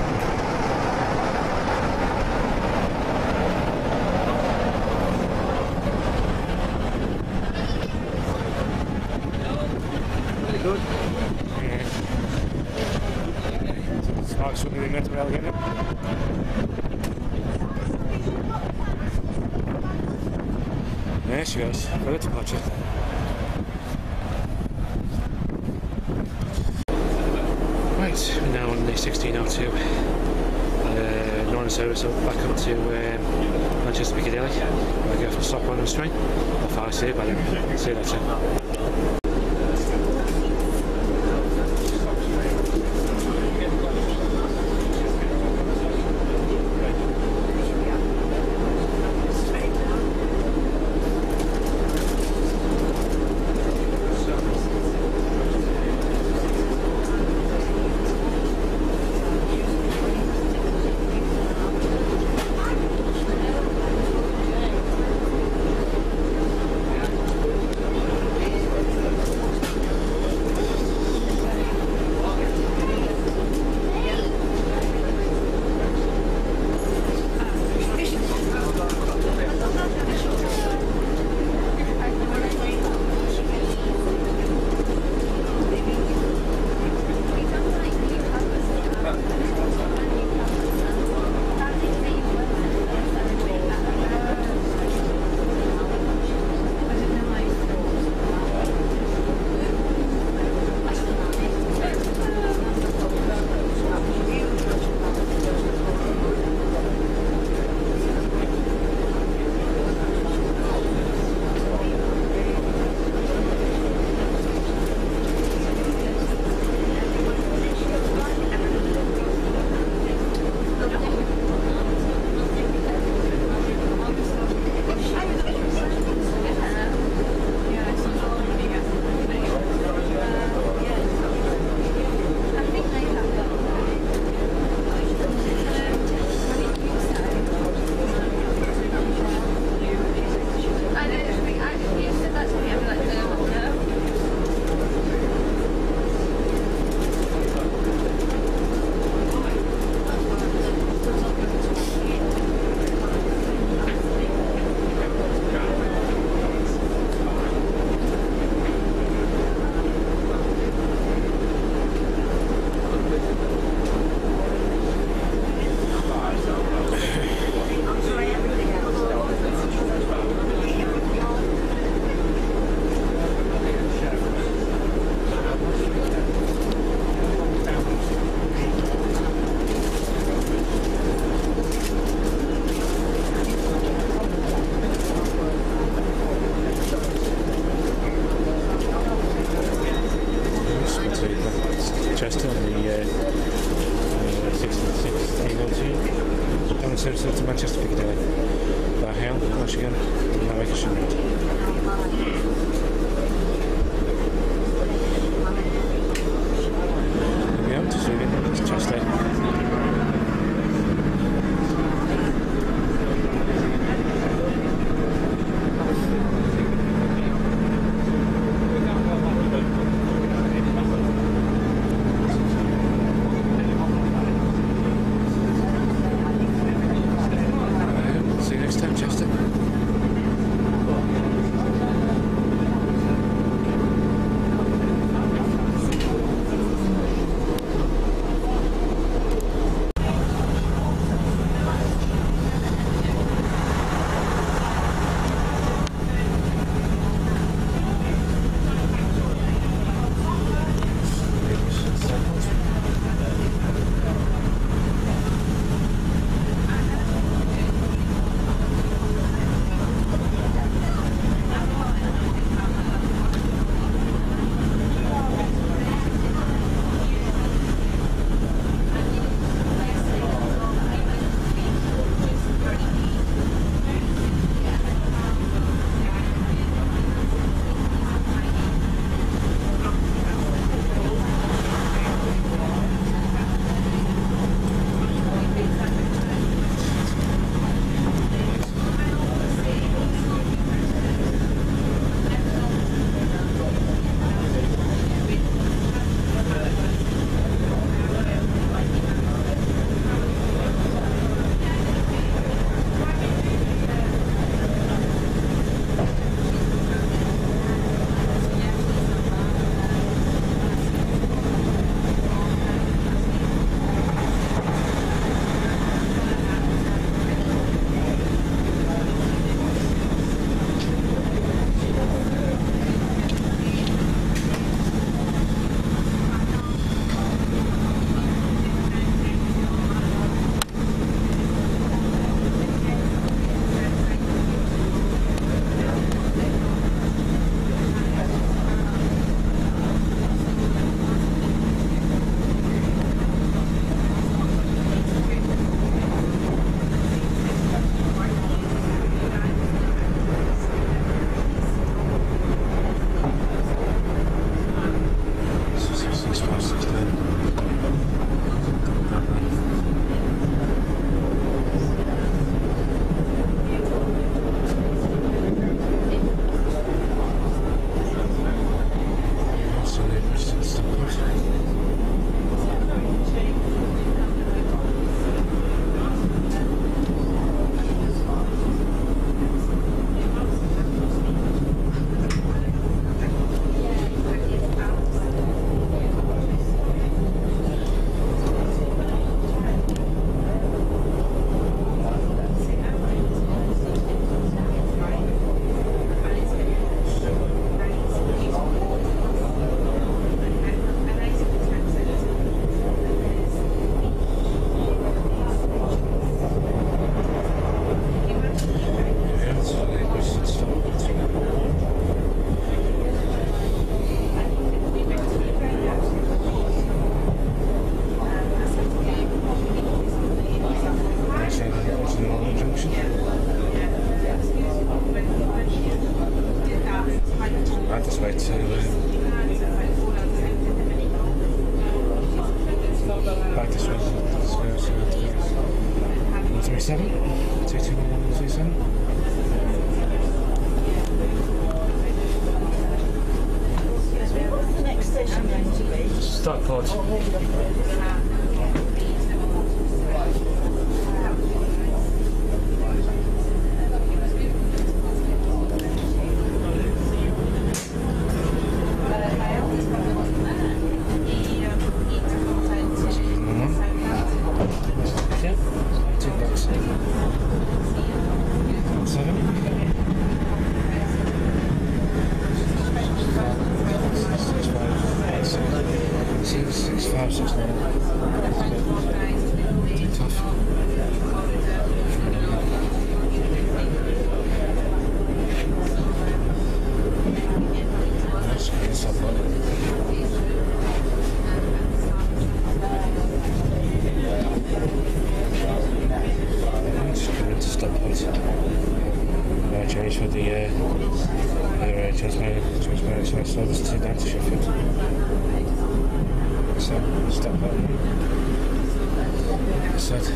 Very good.
Yeah. Sparks will be in that well again. There she goes, for the departure. Right, we're now on the sixteen oh two. Uh, Northern service up back up to um, Manchester Piccadilly. We'll go for Suppport on the train. I'll fire see you by then. See you later. Chester on the uh, uh, sixteen oh two. Down the service to Manchester Piccadilly. By Hale, Michigan, navigation route. There we are, to see it, it's Chester.
seven. two two one three seven.
The next station going to be
Suppport. Six, five, six, nine. Tough. That's good stuff, right? Let's go into Suppport. Uh, change for the uh, the uh, transmitter, transmitter express service to down to Sheffield. So, stop that. Set.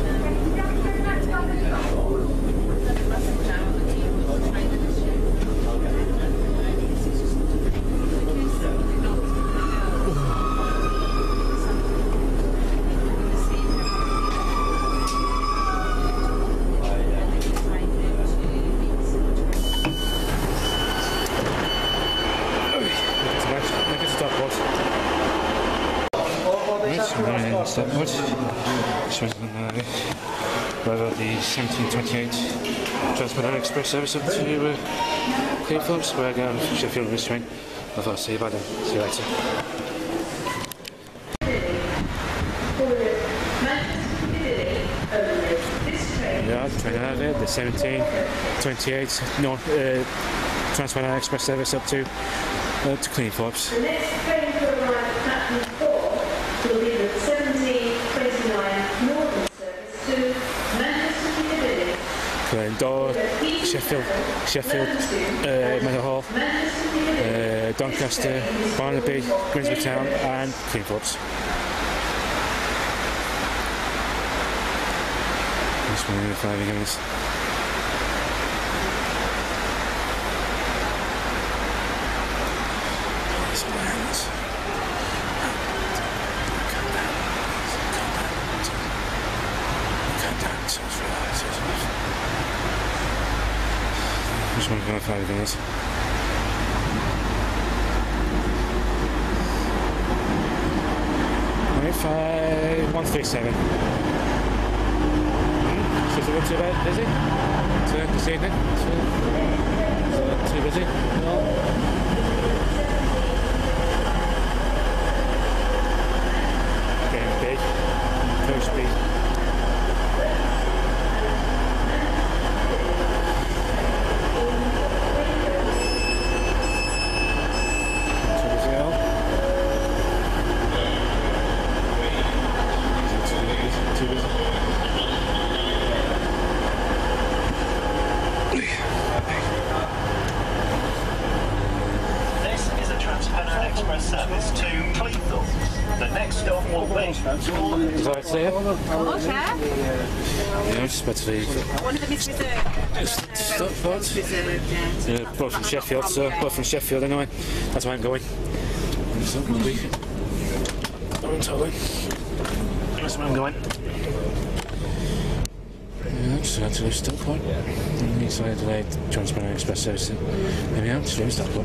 Suppport. Shows them uh, rather the seventeen twenty-eight Transmitter Express service up to uh, Clearfields. We're going to Sheffield on this train. I thought I'll see you by then. See you later. Yeah, the train out there, the seventeen twenty-eight no, uh, Transmitter Express service up to uh, to Clearfields.
The next train to arrive at platform four will be the seventeen twenty-nine Northern service to Manchester Piccadilly,
Glen Door, Sheffield, Sheffield, uh, Meadowhall, uh, Doncaster, Barnaby, Grimsby Town, and Clearfields. This one in the five against. Which one can I find again? Five, one three seven. So is it not too bad, busy? So this evening? So, so too busy? No. Getting big. Very speed. Is that it there?
Oh, yeah.
Yeah, just about to leave.
One of them is reserved.
Suppport. Yeah, both from Sheffield, so both from Sheffield anyway. That's where I'm going. So we'll be going totally. That's where I'm going. Yeah, just going to Suppport. And he's delayed delayed Transmitter Express service. Maybe I'm just doing Suppport.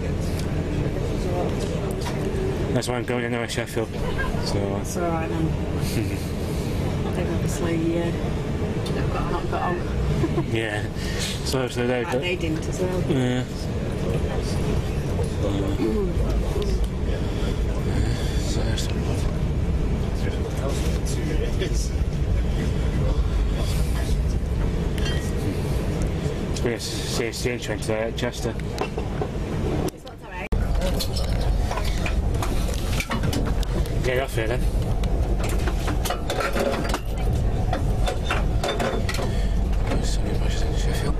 That's why I'm going anyway, Sheffield. So.
That's all right then. They've obviously uh, not got on.
Yeah. So, so they.
Like they didn't as well.
Yeah. So, so. It's been a C S C train today at Chester. Get off here then. Sorry, buses in Sheffield.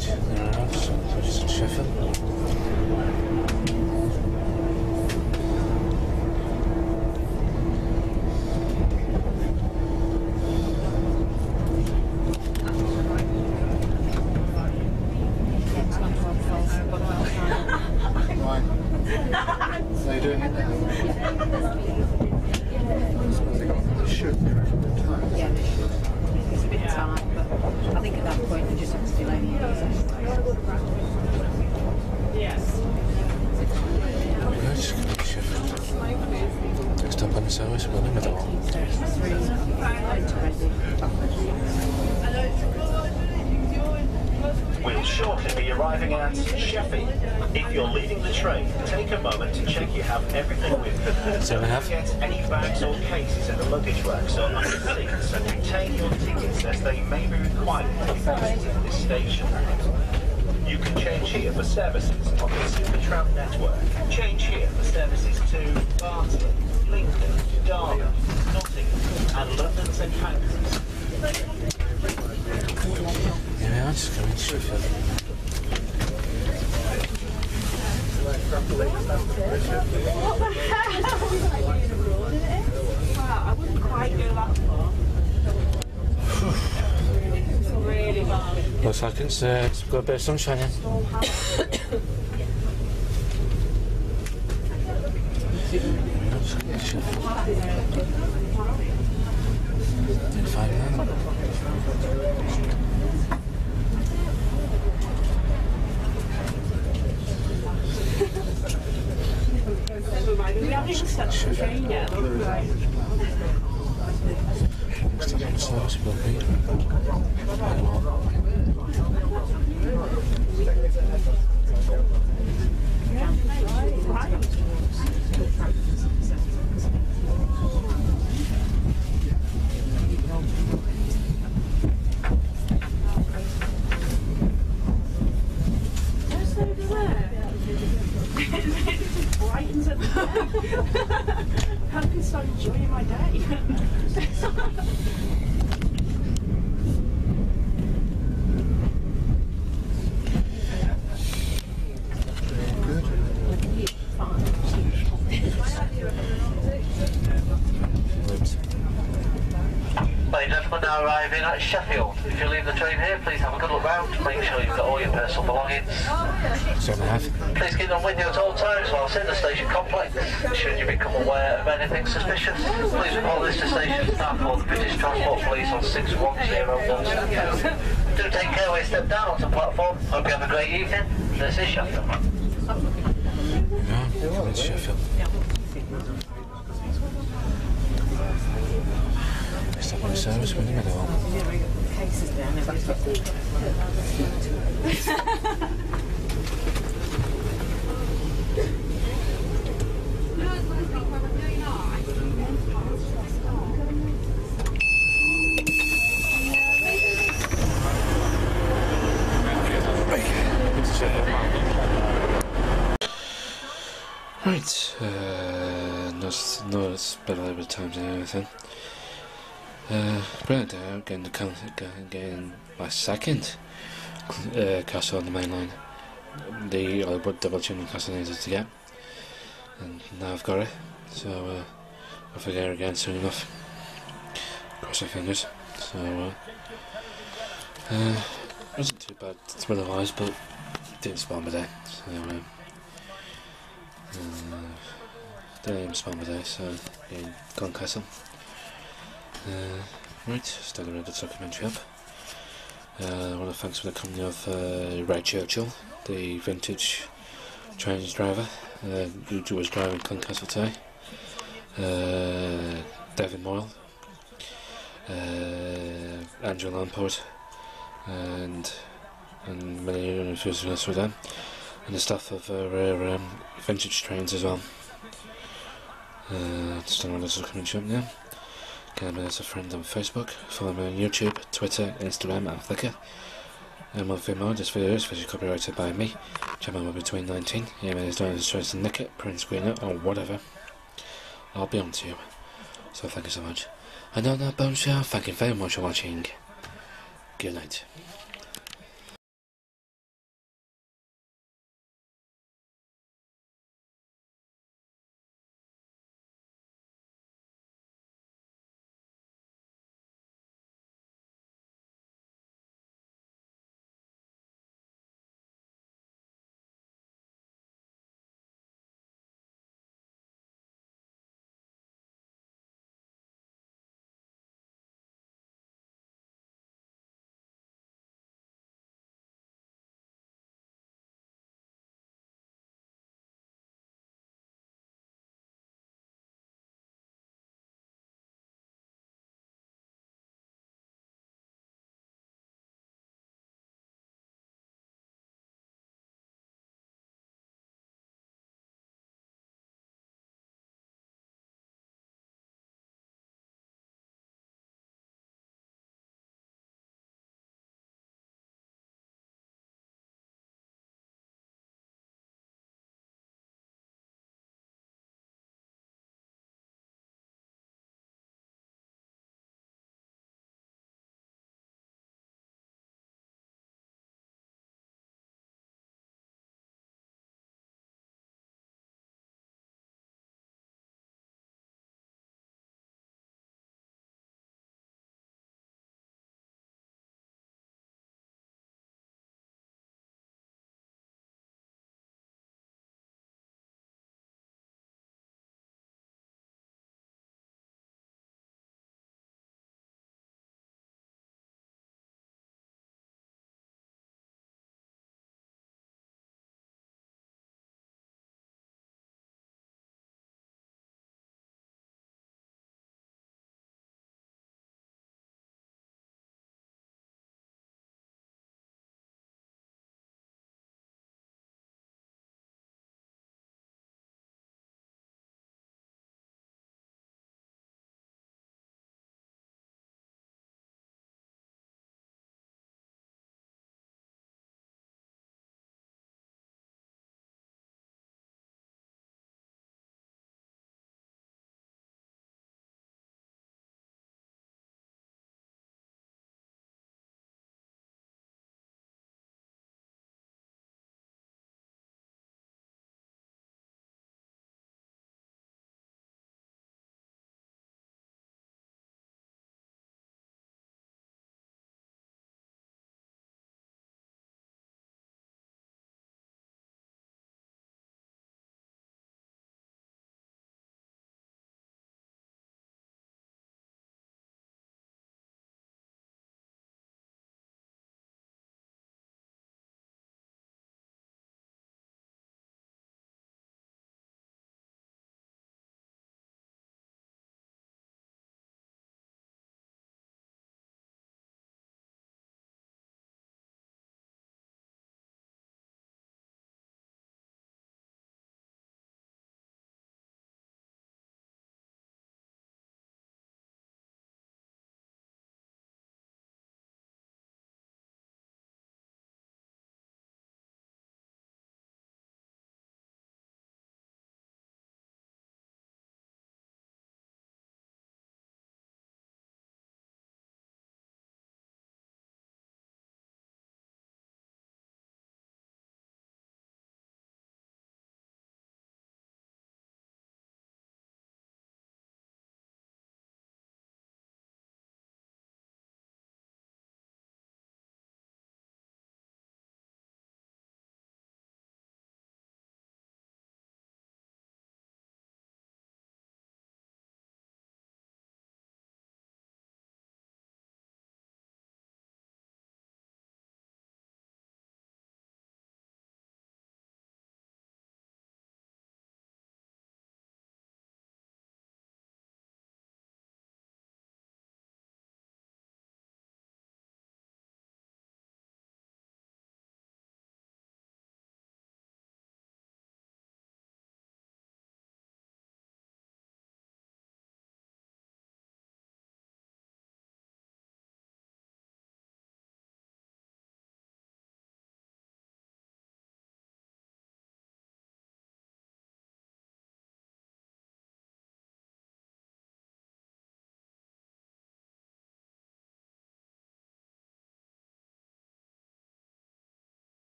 Right, there we are, so just in Sheffield.
We'll shortly be arriving at Sheffield. If you're leaving the train, take a moment to check you have everything with you.
So we have
Don't forget any bags or cases in the luggage racks or under seats, and retain your tickets as they may be required for visiting this station. You can change here for services on the Suppport network. Change here for services to Barnsley, Lincoln, Derby, Nottingham, and London Saint Pancras.
Here we are, just coming to Sheffield.
What the hell? Wow, I wouldn't quite go that far. It's really bad.
Looks like it's, uh, it's got a bit of sunshine in. Five now.
We haven't even set the train yet.
Still on the service, will be.
Where's over there? It brightens at the day. How can I start enjoying my day?
Ladies and gentlemen, now arriving at Sheffield. If you leave the train here, please have a good look round. Make sure you've got all your personal belongings.
So we have.
Please keep them with you at all times whilst in the station complex. Should you become aware of anything suspicious, please report this to station staff or the British Transport Police on six one zero one seven. Do take care when you step down onto the platform. Hope you have a great evening. This is Sheffield.
Yeah, coming to Sheffield. Stop on the service, we're in the middle.
Cases down
Right, uh, notice, notice better over times and everything. Uh, brilliant out, getting, the, getting my second uh, castle on the main line. The uh, double chimney castle I needed to get, and now I've got it, so uh, I'll forget it again soon enough. Cross my fingers. So, uh, uh, it wasn't too bad thriller-wise, but it didn't spawn my day. So, uh, uh, didn't even spawn my day, so in Clun Castle. Uh, right, still a really documentary up. Uh, I want to thanks for the company of uh, Ray Churchill, the vintage Chinese driver, uh, who was driving Clun Castle today. Uh, David Moyle, uh, Andrew Lamport, and and many other enthusiasts with them, and the staff of uh, rare um, vintage trains as well. Uh, just another documentary up now. Get me as a friend on Facebook, follow me on YouTube, Twitter, Instagram and Flickr. And one thing more, this video is officially copyrighted by me, channel between nineteen, yeah, man, don't have to nick it, print screen it, or whatever. I'll be on to you. So thank you so much. And on that bombshell, thank you very much for watching. Good night.